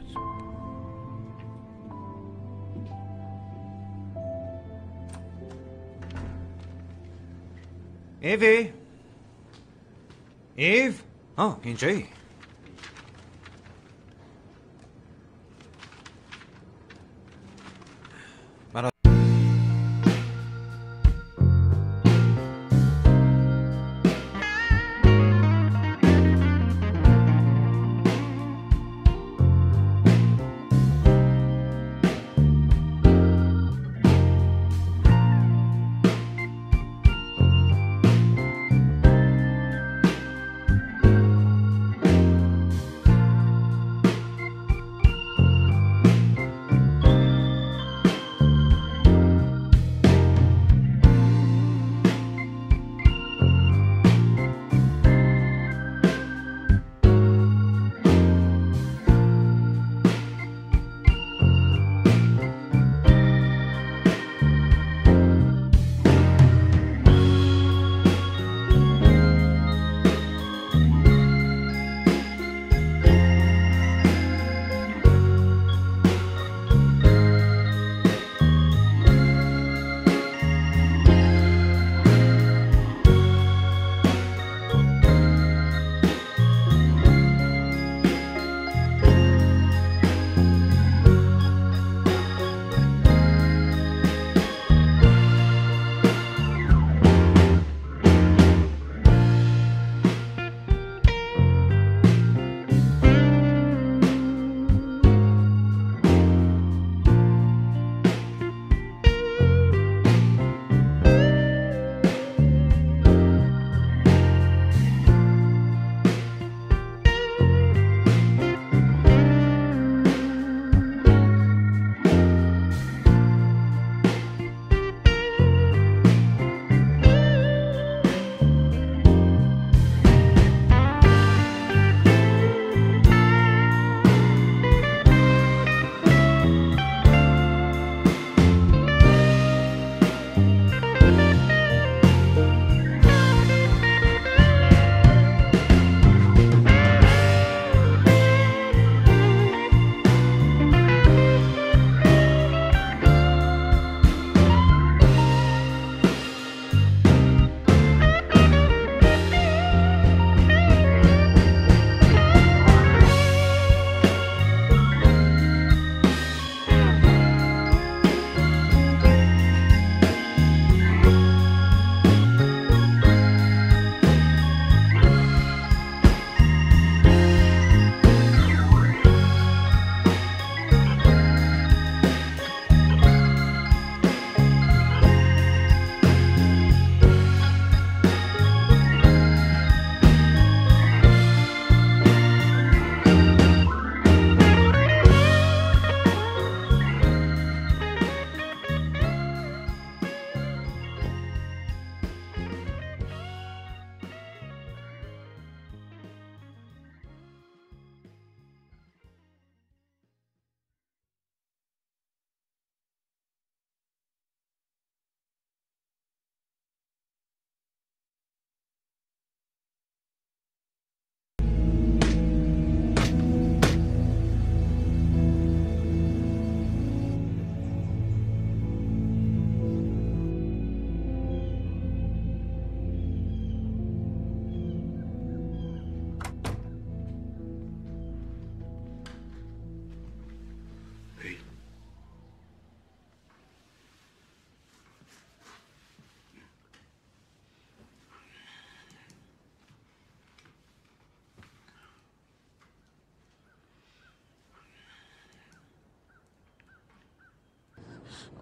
ایوی ایو آه اینجایی.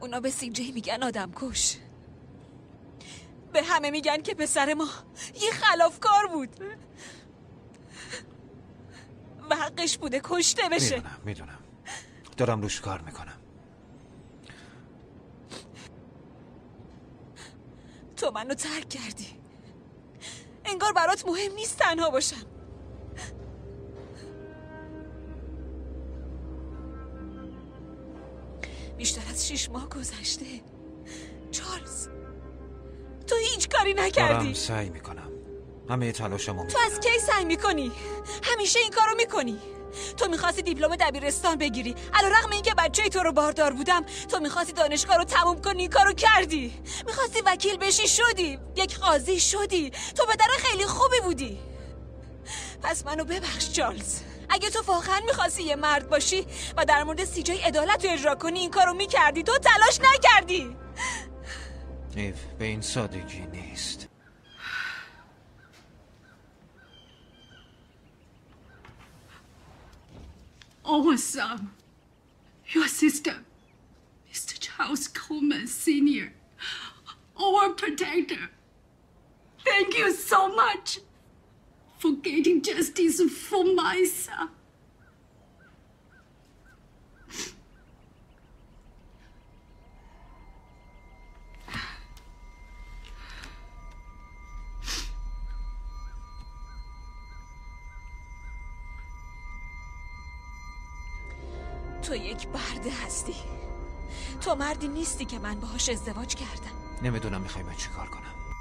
اونا به سی جی میگن آدم کش، به همه میگن که پسر ما یه خلافکار بود و حقش بوده کشته بشه. میدونم میدونم دارم روش کار میکنم. تو منو ترک کردی، انگار برات مهم نیست تنها باشم. بیشتر از شیش ماه گذشته چارلز، تو هیچ کاری نکردی. دارم سعی میکنم، همه تلاشمو تو از کی سعی میکنی؟ همیشه این کارو میکنی. تو میخواستی دیپلم دبیرستان بگیری، علیرغم اینکه بچه تو رو باردار بودم. تو میخواستی دانشگاه رو تموم کنی، این کارو کردی. میخواستی وکیل بشی، شدی. یک قاضی شدی. تو پدر خیلی خوبی بودی. پس منو ببخش چارلز. اگه تو واقعا میخواستی یه مرد باشی و در مورد سی جی عدالت رو اجرا کنی، این کارو میکردی. تو تلاش نکردی. ایو به این سادگی نیست. Awesome. Your sister, Mister Charles Coleman Senior, our protector. Thank you so much for getting justice for my son. تو یک برده هستی. تو مردی نیستی که من باهاش ازدواج کردم. نمیدونم میخوای من چی کار کنم.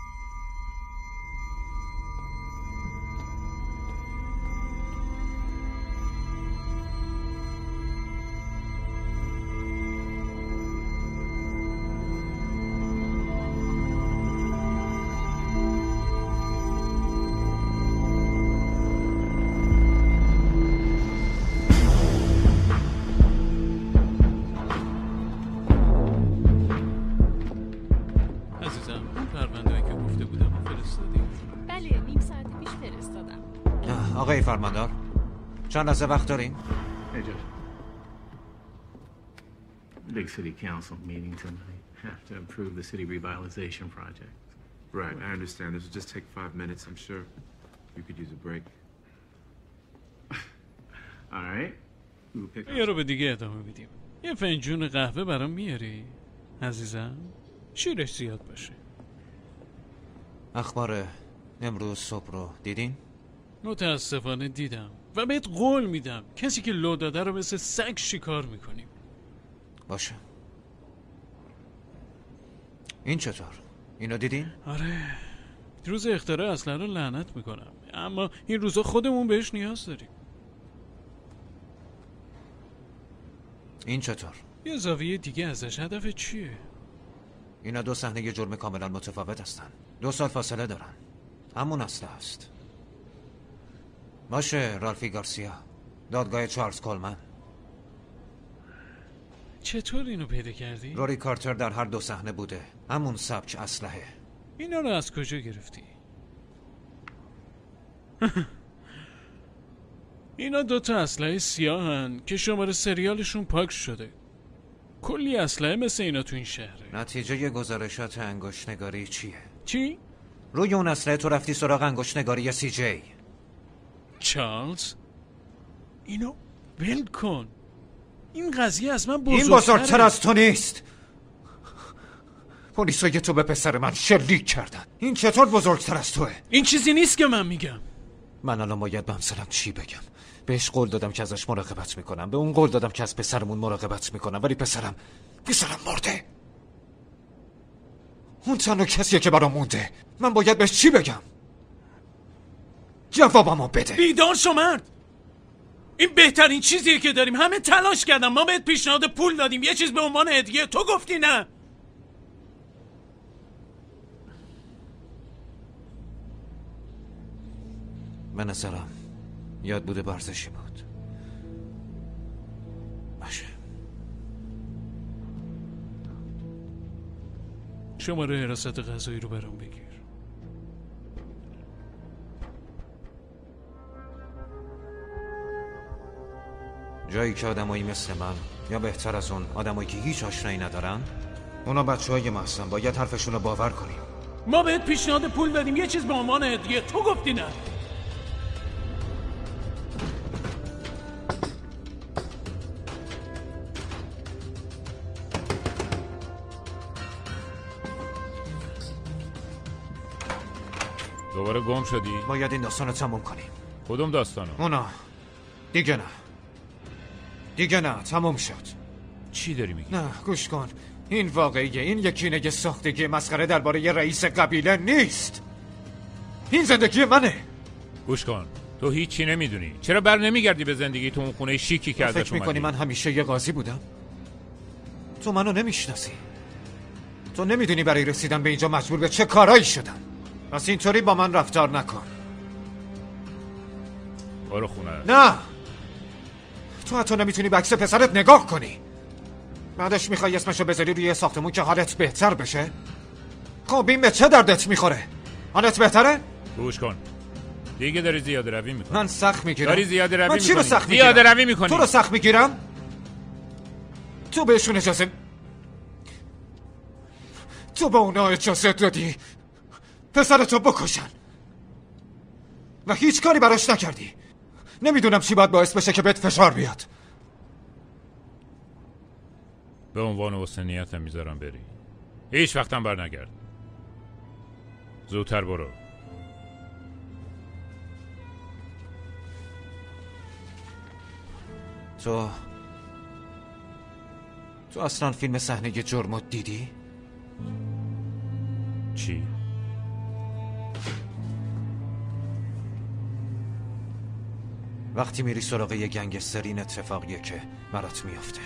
آقای فرماندار چند لحظه وقت داریم؟ Hey, Judge. Big city council meeting tonight. Have to improve the city revitalization project. Right, I understand. This will just take five minutes, I'm sure. You could use a break. All right. We'll pick یه رو به دیگه ادامه میدیم. یه فنجون قهوه برام میاری عزیزم؟ شیرش زیاد باشه. اخبار امروز صبح رو دیدین؟ متاسفانه دیدم و بهت قول میدم کسی که لو داده رو مثل سگ شکار میکنیم. باشه. این چطور؟ اینو دیدین؟ آره. روز اختراع اصلا رو لعنت میکنم، اما این روزا خودمون بهش نیاز داریم. این چطور؟ یه زاویه دیگه ازش. هدف چیه؟ اینا دو صحنه یه جرم کاملا متفاوت هستن. دو سال فاصله دارن. همون اصله هست. باشه رالفی گارسیا، دادگاه چارلز کولمن. چطور اینو پیدا کردی؟ روری کارتر در هر دو صحنه بوده. همون سبک اسلحه. اینا رو از کجا گرفتی؟ اینا دوتا اسلحه سیاهن که شماره سریالشون پاک شده. کلی اسلحه مثل اینا تو این شهره. نتیجه گزارشات انگشت‌نگاری چیه؟ چی؟ روی اون اسلحه تو رفتی سراغ انگشت‌نگاری سی جی. چارلز اینو ول کن. این قضیه از من بزرگتره. این بزرگتر از تو نیست. پلیسای تو به پسر من شلیک کردن. این چطور بزرگتر از توه؟ این چیزی نیست که من میگم. من الان باید به همسرم چی بگم؟ بهش قول دادم که ازش مراقبت میکنم، به اون قول دادم که از پسرمون مراقبت میکنم، ولی پسرم پسرم مرده. اون تنها کسیه که برام مونده. من باید بهش چی بگم؟ جوابمو بده. بیدار شو مرد. این بهترین چیزیه که داریم. همه تلاش کردم، ما بهت پیشنهاد پول دادیم، یه چیز به عنوان هدیه، تو گفتی نه. به نظرم یاد بوده ورزشی بود. باشه. شماره حراست قضایی رو برام بگیر. جایی که آدمایی مثل من یا بهتر از اون آدمایی که هیچ آشنایی ندارن اونا بچه های ما هستن، باید حرفشون رو باور کنیم. ما بهت پیشنهاد پول دادیم یه چیز به عنوان هدیه، تو گفتی نه. دوباره گم شدی؟ باید این داستان رو تموم کنیم. کدوم داستانو؟ اونا دیگه نه دیگه نه تموم شد. چی داری میگی؟ نه گوش کن، این واقعیه. این یکی نگه ساختگی مسخره درباره یه رئیس قبیله نیست. این زندگی منه. گوش کن، تو هیچی نمیدونی. چرا بر نمیگردی به زندگی تو اون خونه شیکی که ازش اومدی؟ فکر میکنی من همیشه یه قاضی بودم؟ تو منو نمیشناسی. تو نمیدونی برای رسیدن به اینجا مجبور به چه کارایی شدم. پس اینطوری با من رفتار نکن. برو خونه. نه، تو حتی نمیتونی به عکس پسرت نگاه کنی. بعدش میخوای اسمشو بذاری روی ساختمون که حالت بهتر بشه؟ خب این به چه دردت میخوره؟ حالت بهتره؟ گوش کن، دیگه داری زیاده روی میکنی. من سخت میگیرم. داری زیاده روی من میکنی. چی رو سخت میگیرم؟ زیاده روی میکنی. تو رو سخت میگیرم؟ تو بهشون اجازه تو به اونا اجازه دادی پسرتو بکشن و هیچ کاری براش نکردی. نمیدونم چی باید باعث بشه که بهت فشار بیاد. به عنوان حسنیتم میذارم بری. هیچ وقتم بر نگرد. زودتر برو. تو تو اصلا فیلم صحنه جرمو دیدی؟ چی؟ وقتی میری سراغ یه گنگستر این اتفاقیه که برات میافته.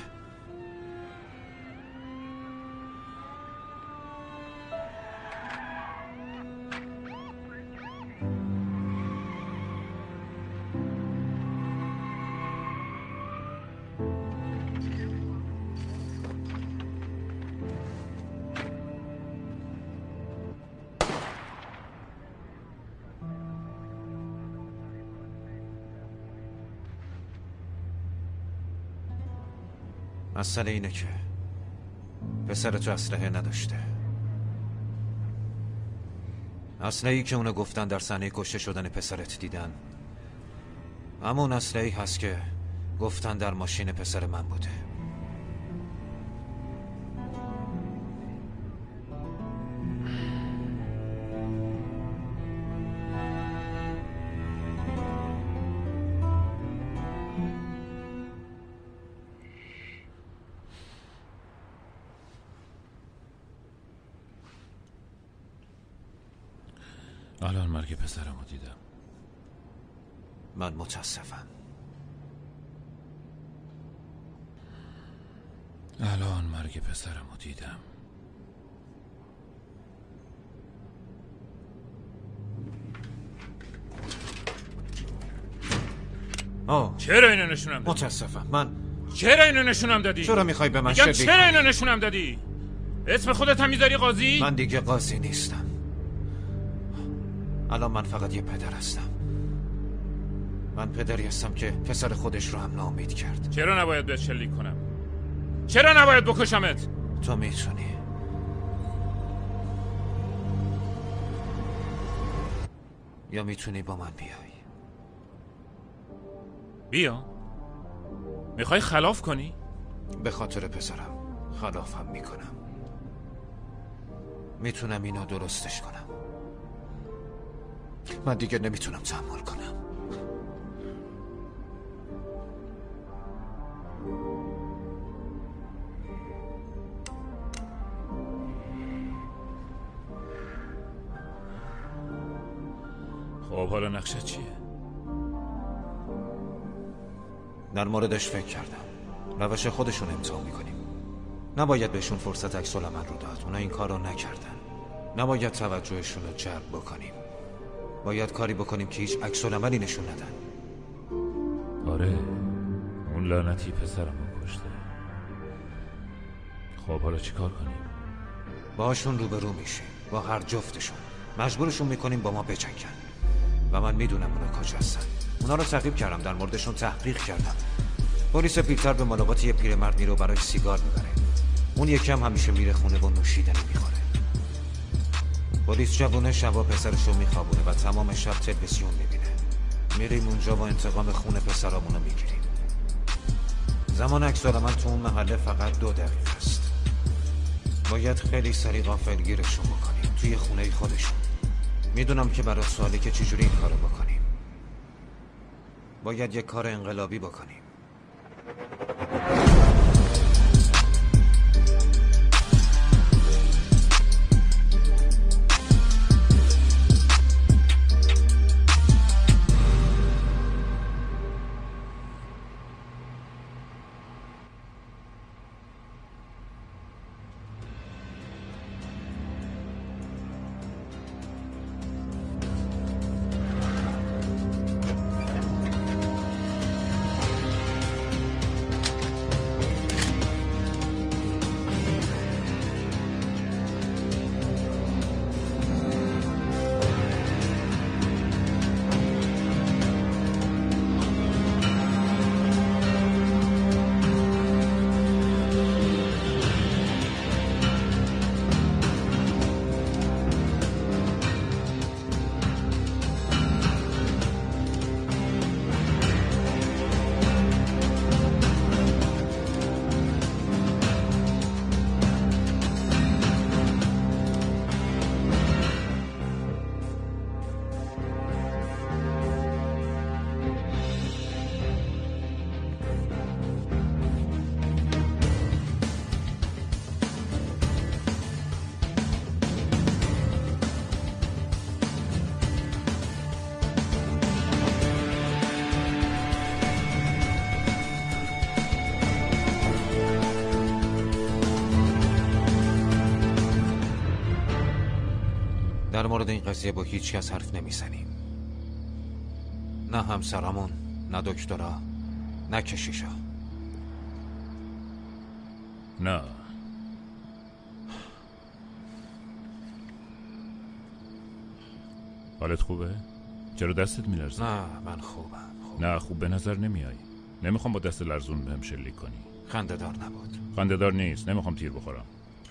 مسئله اینه که پسر تو اسلحه نداشته. اسلحه‌ای که اونو گفتن در صحنه کشته شدن پسرت دیدن همون اسلحه‌ای هست که گفتن در ماشین پسر من بوده. الان مرگ پسرمو دیدم. من متاسفم. الان مرگ پسرمو دیدم. آه. چرا اینو نشونم دادی؟ متاسفم. من چرا اینو نشونم دادی؟ چرا میخوای به من میگم شلیک چرا کنی؟ اینو نشونم دادی؟ اسم خودت هم میذاری قاضی؟ من دیگه قاضی نیستم. الان من فقط یه پدر هستم. من پدری هستم که پسر خودش رو هم ناامید کرد. چرا نباید بهت شلیک کنم؟ چرا نباید بکشمت؟ تو میتونی. یا میتونی با من بیای. بیا. میخوای خلاف کنی؟ به خاطر پسرم خلافم میکنم. میتونم اینو درستش کنم. من دیگه نمیتونم تحمل کنم. خب حالا نقشه چیه؟ در موردش فکر کردم. روش خودشون امتحان میکنیم. نباید بهشون فرصت عکس العمل رو داد. اونا این کار رو نکردن. نباید توجهشون رو جلب بکنیم. باید کاری بکنیم که هیچ عکس العملی نشون ندن. آره، اون لعنتی پسرمو کشته. خب حالا چی کار کنیم؟ باهاشون روبرو میشیم، با هر جفتشون. مجبورشون میکنیم با ما بجنگن. و من میدونم اونا کجا هستن. اونا رو تعقیب کردم، در موردشون تحقیق کردم. پلیس پیرتر به ملاقات یه پیرمرد میره و برای سیگار میبره. اون یکم همیشه میره خونه و نوشیدنی میخوره. پلیس جوونه شبا پسرشو میخوابونه و تمام شب تلویزیون میبینه. میریم اونجا و انتقام خون پسرامونو میگیریم. زمان عکس‌العمل تو اون محله فقط دو دقیقه است. باید خیلی سریع غافلگیرشون بکنیم توی خونه خودشون. میدونم که برای سوالی که چجوری این کارو بکنیم. باید یک کار انقلابی بکنیم. در مورد این قضیه با هیچ کس حرف نمیزنیم. نه همسرمون، نه دکترا، نه کشیشا. نه. حالت خوبه؟ چرا دستت میلرزه؟ نه من خوبم. خوب. نه خوب به نظر نمیای. نمیخوام با دست لرزون بهم شلیک کنی. خنده‌دار نبود. خنده‌دار نیست. نمیخوام تیر بخورم.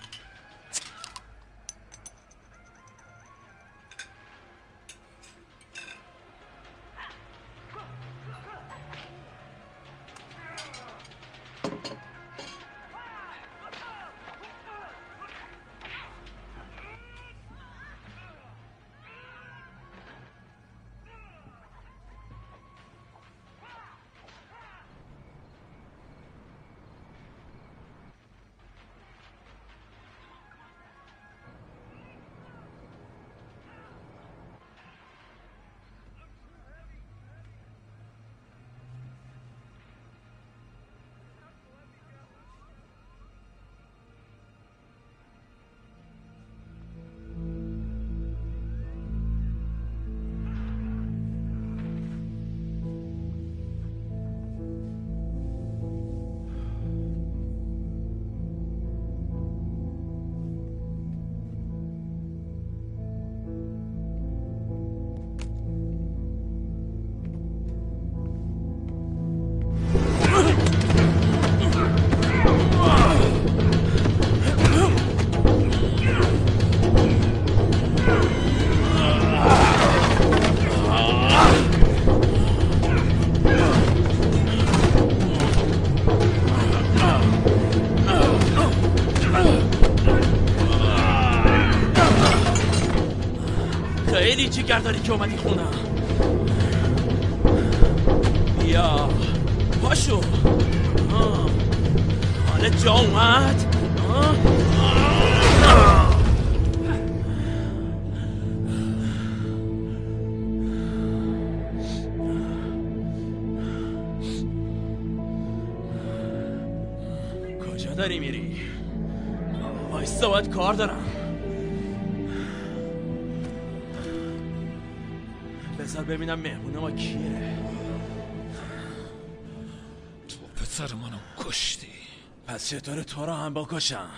خیلی جیگر داری که اومدی خونم. بیا پاشو. حالت جا اومد؟ کجا داری میری؟ وایستا باید کار دارم. بذار ببینم مهمون ما کیه. تو پسر منو کشتی. پس چطور تو رو هم بکشم؟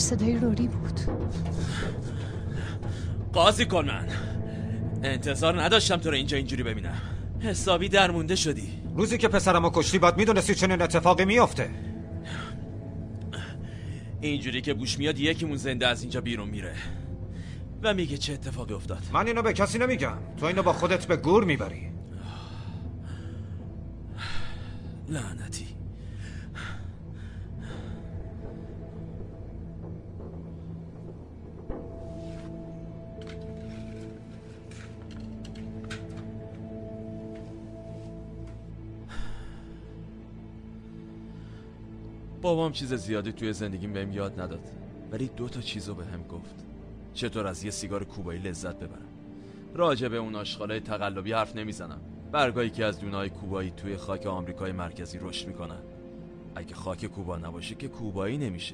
صدای روری بود. قاضی کن من. انتظار نداشتم تو رو اینجا اینجوری ببینم. حسابی درمونده شدی. روزی که پسرمو کشتی باید میدونستی چنین اتفاقی میافته. اینجوری که بوش میاد یکیمون زنده از اینجا بیرون میره و میگه چه اتفاقی افتاد. من اینو به کسی نمیگم. تو اینو با خودت به گور میبری. لعنتی. بابام چیز زیادی توی زندگیم بهم یاد نداد، ولی دو تا چیزو بهم گفت. چطور از یه سیگار کوبایی لذت ببرم. راجع به اون آشغالای تقلبی حرف نمیزنم. برگایی که از دونای کوبایی توی خاک آمریکای مرکزی رشد میکنن. اگه خاک کوبا نباشه که کوبایی نمیشه.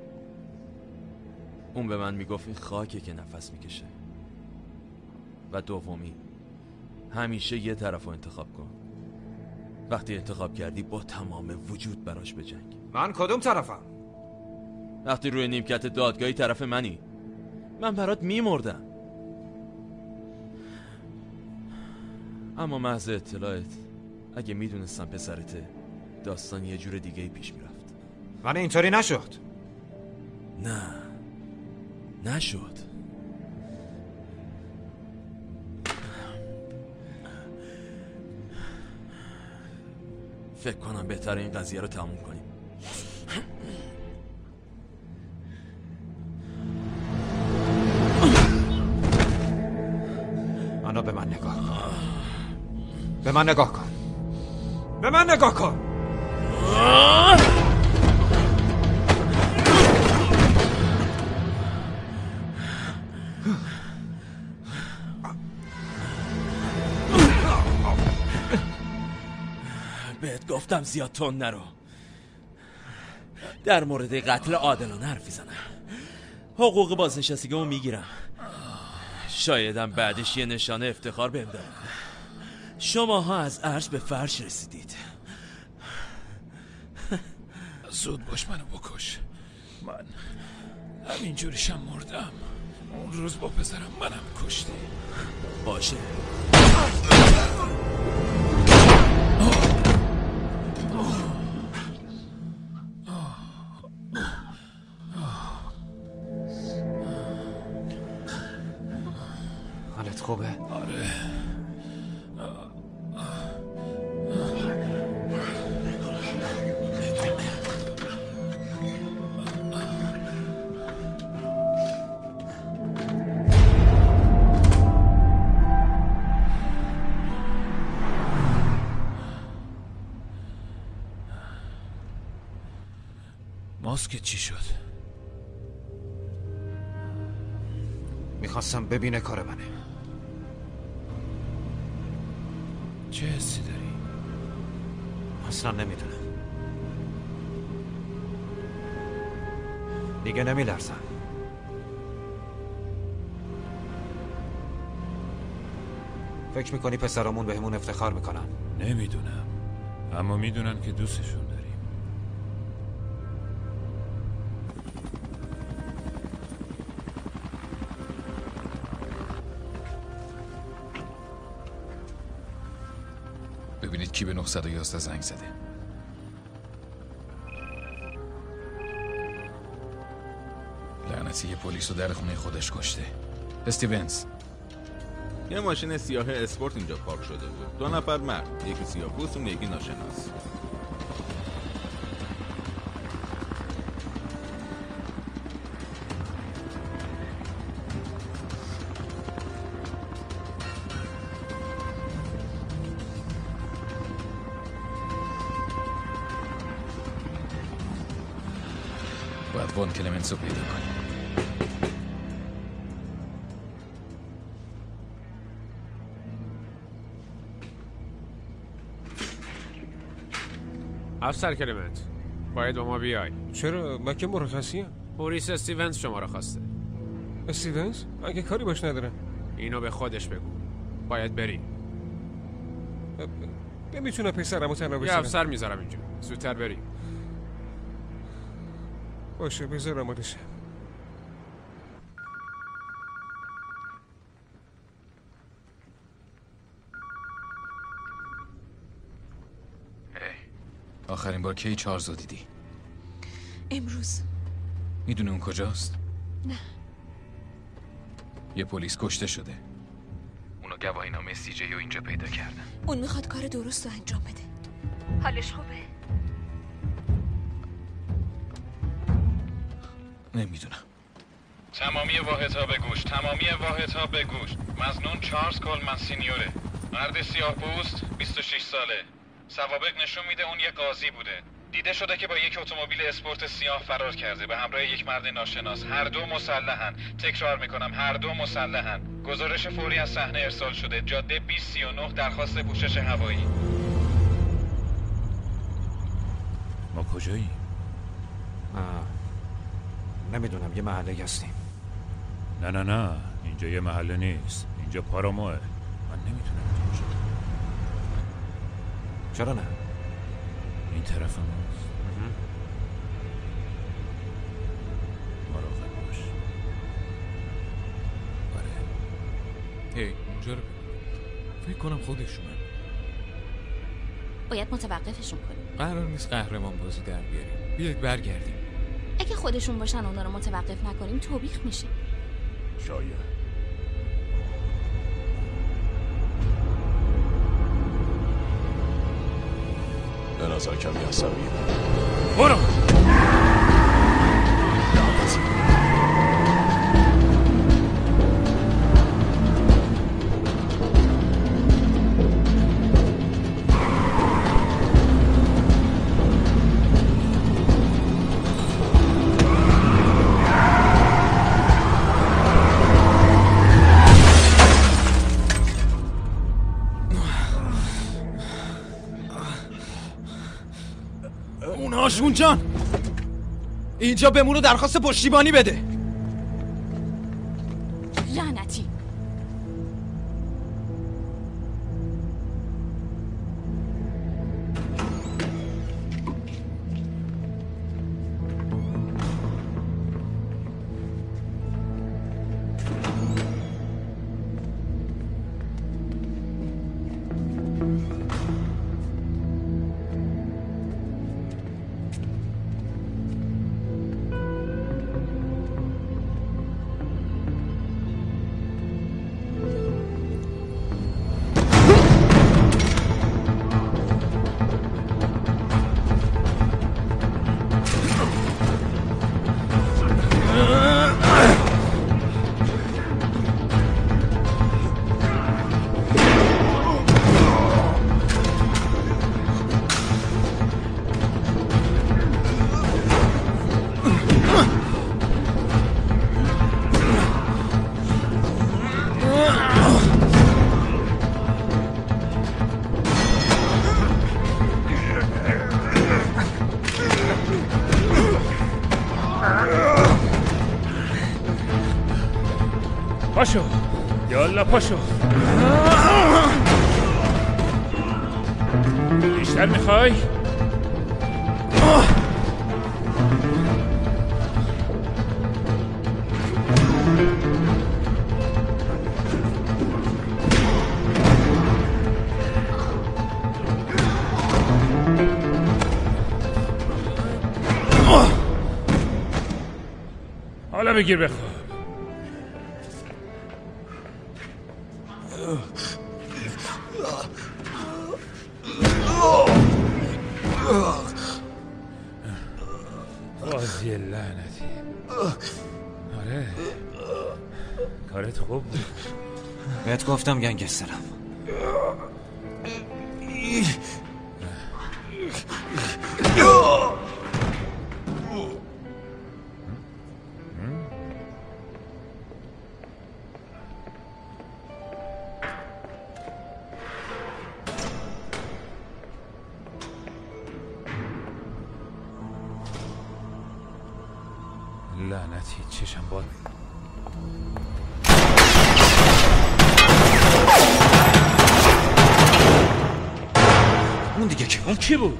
اون به من میگفت این خاکه که نفس میکشه. و دومی، همیشه یه طرفو انتخاب کن. وقتی انتخاب کردی با تمام وجود براش بجنگ. من کدوم طرفم؟ وقتی روی نیمکت دادگاهی طرف منی. من برات میمردم. اما محض اطلاعت اگه میدونستم پسرته، داستان یه جور دیگه پیش میرفت. من اینطوری نشد. نه نشد. فکر کنم بهتره این قضیه رو تموم کنیم. منو به من نگاه کن. به من نگاه کن. به من نگاه کن. بهت گفتم زیاد تون نرو. در مورد قتل عادلانه حرف میزنم. حقوق بازنشستگیمو میگیرم. شایدم بعدش یه نشانه افتخار بهم بدن. شماها از عرش به فرش رسیدید. زود باش منو بکش. من همینجوریشم مردم. اون روز با پسرم منم کشتی. باشه. حالت خوبه؟ آره. ماسکت چی شد؟ میخواستم ببینه کار منه. چه حسی داری؟ اصلا نمیدونم. دیگه نمیلرزم. فکر میکنی پسرامون بهمون افتخار میکنن؟ نمیدونم، اما میدونن که دوستشون داریم. ببینید کی به نه یک یک زنگ زده. لعنتی یه پلیس رو در خونه خودش کشته. استیونز. یه ماشین سیاه اسپورت اینجا پارک شده بود. دو نفر مرد، یکی سیاه‌پوست اون یکی ناشناس. باید وان کلمنس رو پیدا کنیم. افسر کلمنت، باید با ما بیای. چرا؟ من که مرخصیم. پلیس استیونز شما را خواسته. استیونز؟ من که کاری باش ندارم. اینو به خودش بگو. باید بری. نمیتونم پسرمو تنها بذارم. یه افسر میذارم اینجا. زودتر بری. باشه بذار آماده شم. آخرین بار کی چارلزو دیدی؟ امروز. میدونه اون کجاست؟ نه. یه پلیس کشته شده. اونا گواهی نامه سی جی رو اینجا پیدا کردن. اون میخواد کار درست رو انجام بده. حالش خوبه؟ نمیدونم. تمامی واحدها به گوش، تمامی واحدها به گوش. مظنون چارلز کولمن سینیوره. مرد سیاه‌پوست، بیست و شش ساله. سوابق نشون میده اون یه قاضی بوده. دیده شده که با یک اتومبیل اسپورت سیاه فرار کرده به همراه یک مرد ناشناس. هر دو مسلحن. تکرار میکنم هر دو مسلحن. گزارش فوری از صحنه ارسال شده. جاده بیست سی و نه درخواست پوشش هوایی. ما کجایی؟ نمیدونم، یه محله هستیم. نه نه نه اینجا یه محله نیست، اینجا پاراموه. من نمیتونم اینجا باشم. چرا نه؟ این طرف ماست. مراقب باش. آره. هی اونجا رو ببین. فکر کنم خودشونن. باید متوقفشون کنیم. قرار نیست قهرمان بازی در بیاریم. بیایید برگردیم. اگه خودشون باشن اونا رو متوقف نکنیم توبیخ میشیم. شاید. به نظر کمی عصبیه. برو. آشون جان اینجا بمون و درخواست پشتیبانی بده. لعنتی. پاشو یالا پاشو. بیشتر میخوای؟ حالا بگیر بخواب. بازی لعنتی. آره کارت خوب بود. بهت گفتم گنگسترم. لعنتی چشم باد. اون دیگه کی؟ اون کی بود؟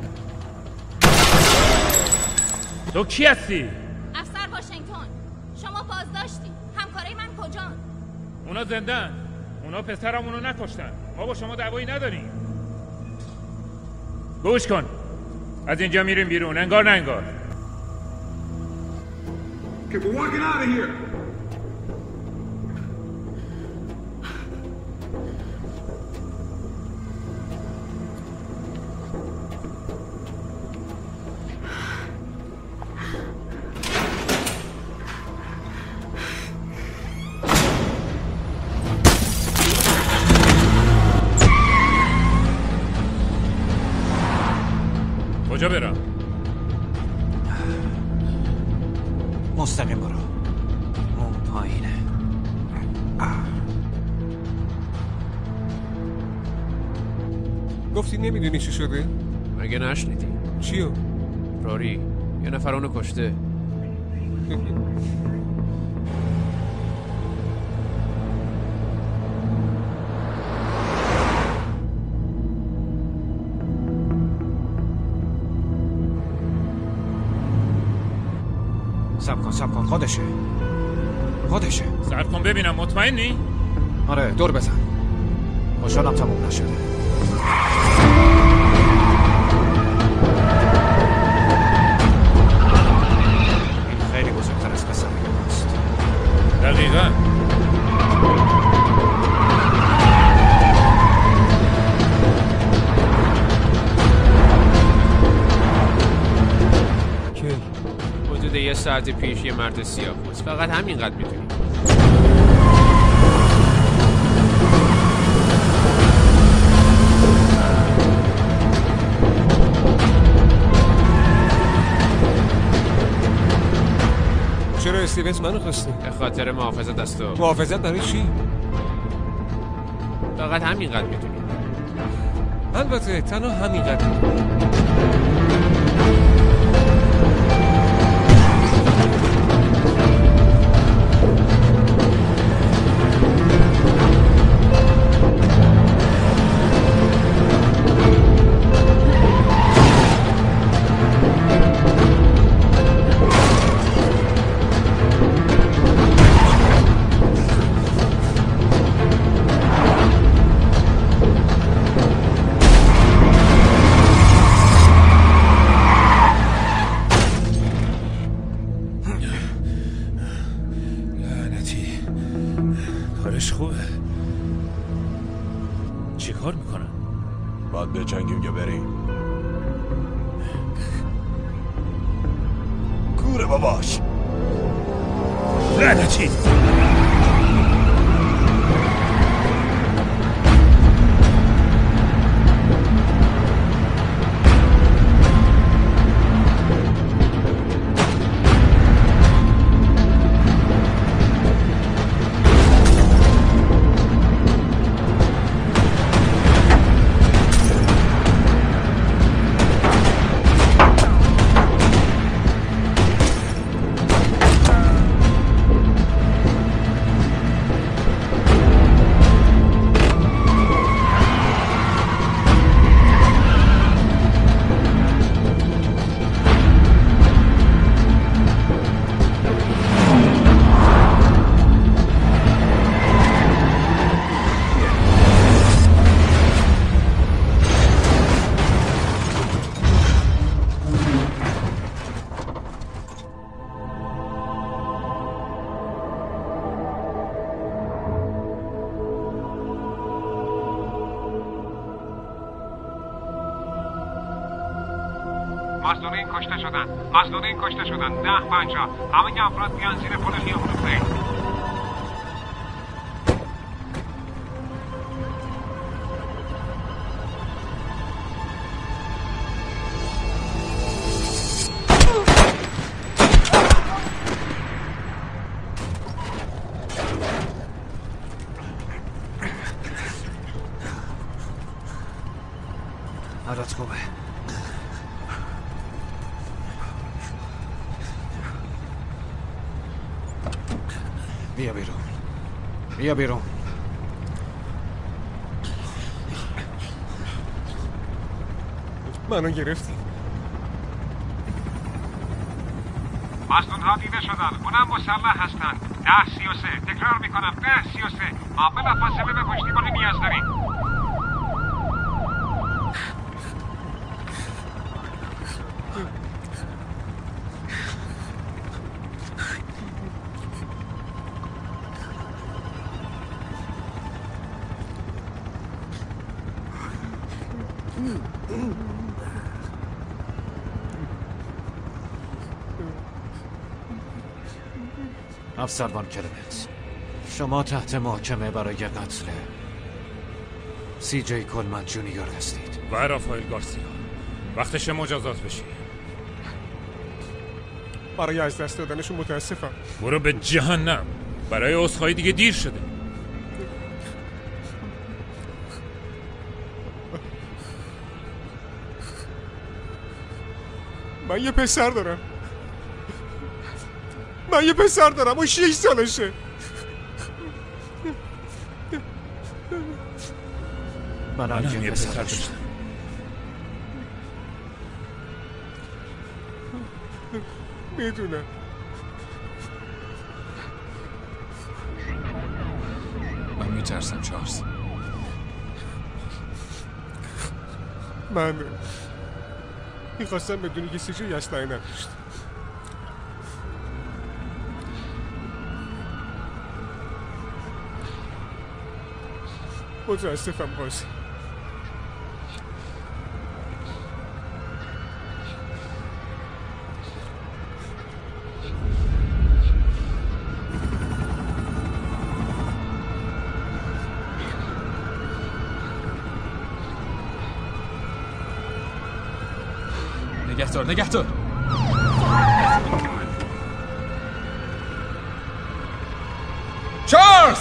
تو کی هستی؟ افسر واشنگتن. شما بازداشتی. همکارای من کجان؟ اونا زندن. اونا پسرمونو نکشتن. ما با شما دعوایی نداریم. گوش کن. از اینجا میریم بیرون، انگار نه انگار. Okay, we're walking out of here. کجا برم؟ مستقیم برو. اون پایینه. گفتی نمیدونی چی شده؟ مگه نشنیدی؟ چیو؟ راری یه نفر اونو کشته. سب کن سب کن خودشه خودشه سب کن ببینم مطمئنی؟ آره دور بزن. خوشحالم تموم نشده. این خیلی بزرگتر از پسر است. دقیقاً. حدود یه ساعت پیش یه مرد سیاه بود. فقط همینقدر میدونی. چرا استیونز منو خواستی؟ به خاطر محافظت از تو. محافظت برای چی؟ فقط همینقدر میدونی. البته تنها همینقدر. کارش خوبه. چی کار میکنن؟ باید به جنگیم یا بریم؟ کوره باباش لعنتی. مظنونین کشته شدن. مظنونین کشته شدن. ده پنجاه. همه افراد بیان زیر پل خیابون فکر. حالت خوبه. بیا بیرون. بیا بیرون. منو گرفتی. مظنون‌ها دیده شدن. اونم مسلح هستن. ده سی و سه. تکرار میکنم. ده سی و سه. ما بلافاصله به پشتیبانی نیاز داریم. افسروان کرمت، شما تحت محاکمه برای قتل سی جی کولمن جونیور هستید. و رافائل گارسیا، وقتش مجازات بشی. برای از دست دادنشون متاسفم. برو به جهنم، برای عذرخواهی دیگه دیر شده. من یه پسر دارم من یه پسر دارم و شش سالشه. من هم یه پسر داشتم. میدونم. من میترسم چارلز. من میخواستم بدونی که سی جی اسلحه نداشت. متاسفم قاضی. نگهدار نگهدار. چارلز!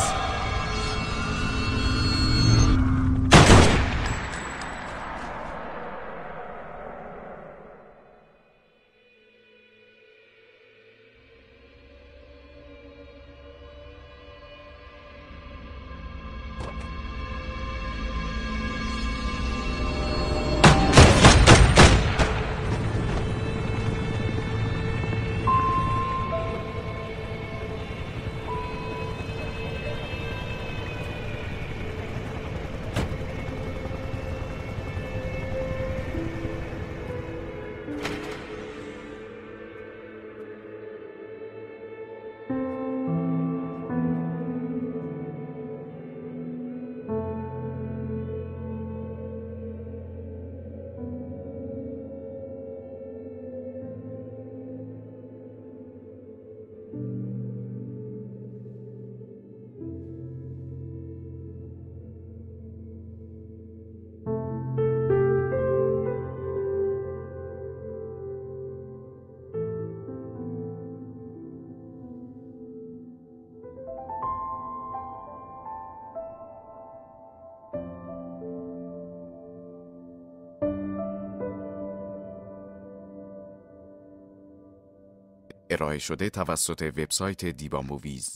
ارائه شده توسط وبسایت دیبا موویز.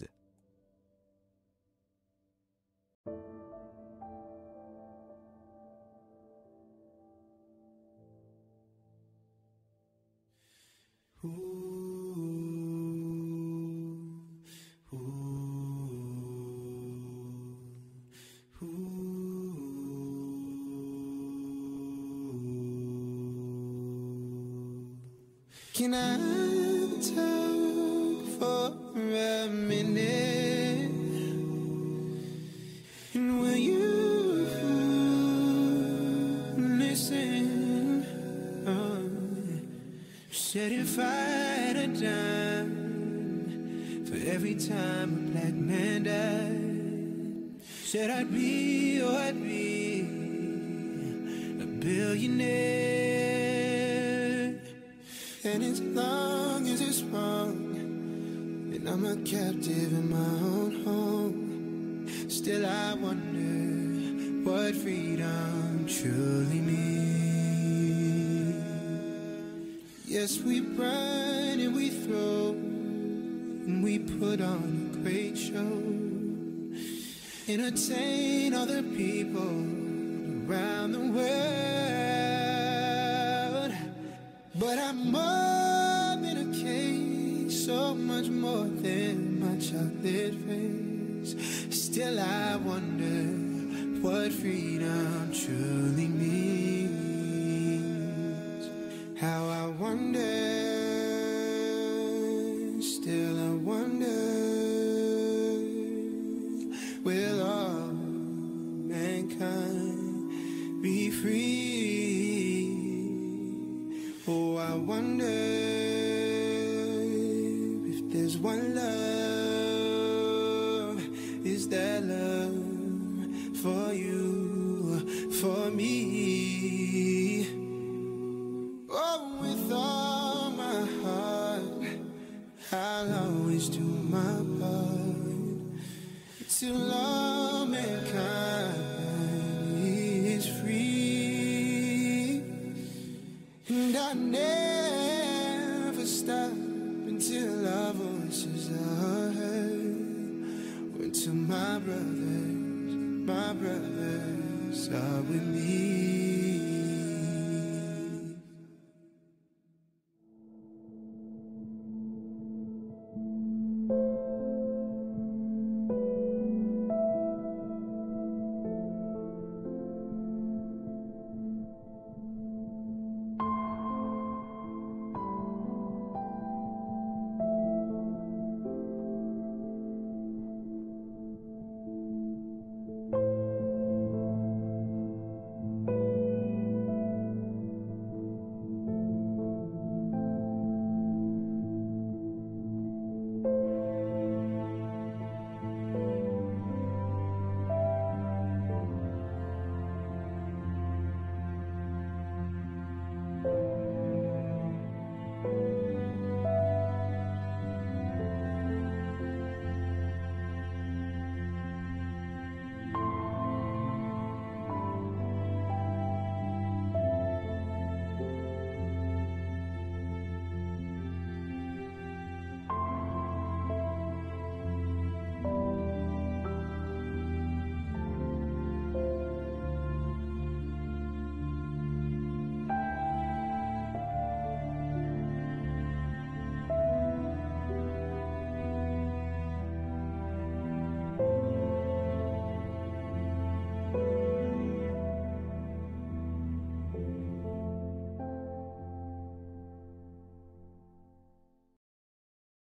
Can I talk for a minute? And will you listen? Oh, said if I had a dime for every time a black man died, said I'd be, oh I'd be a billionaire. And as long as it's wrong, and I'm a captive in my own home, still I wonder what freedom truly means. Yes, we run and we throw, and we put on a great show, entertain other people around the world. But I'm more than a cake, so much more than my chocolate face. Still I wonder what freedom truly means. How I wonder, still I wonder, will all mankind be free? one love. Is that love for you, for me? Oh, with all my heart, I'll always do my part till all mankind is free. And I never stop until our voices are heard. Until my brothers, my brothers are with me.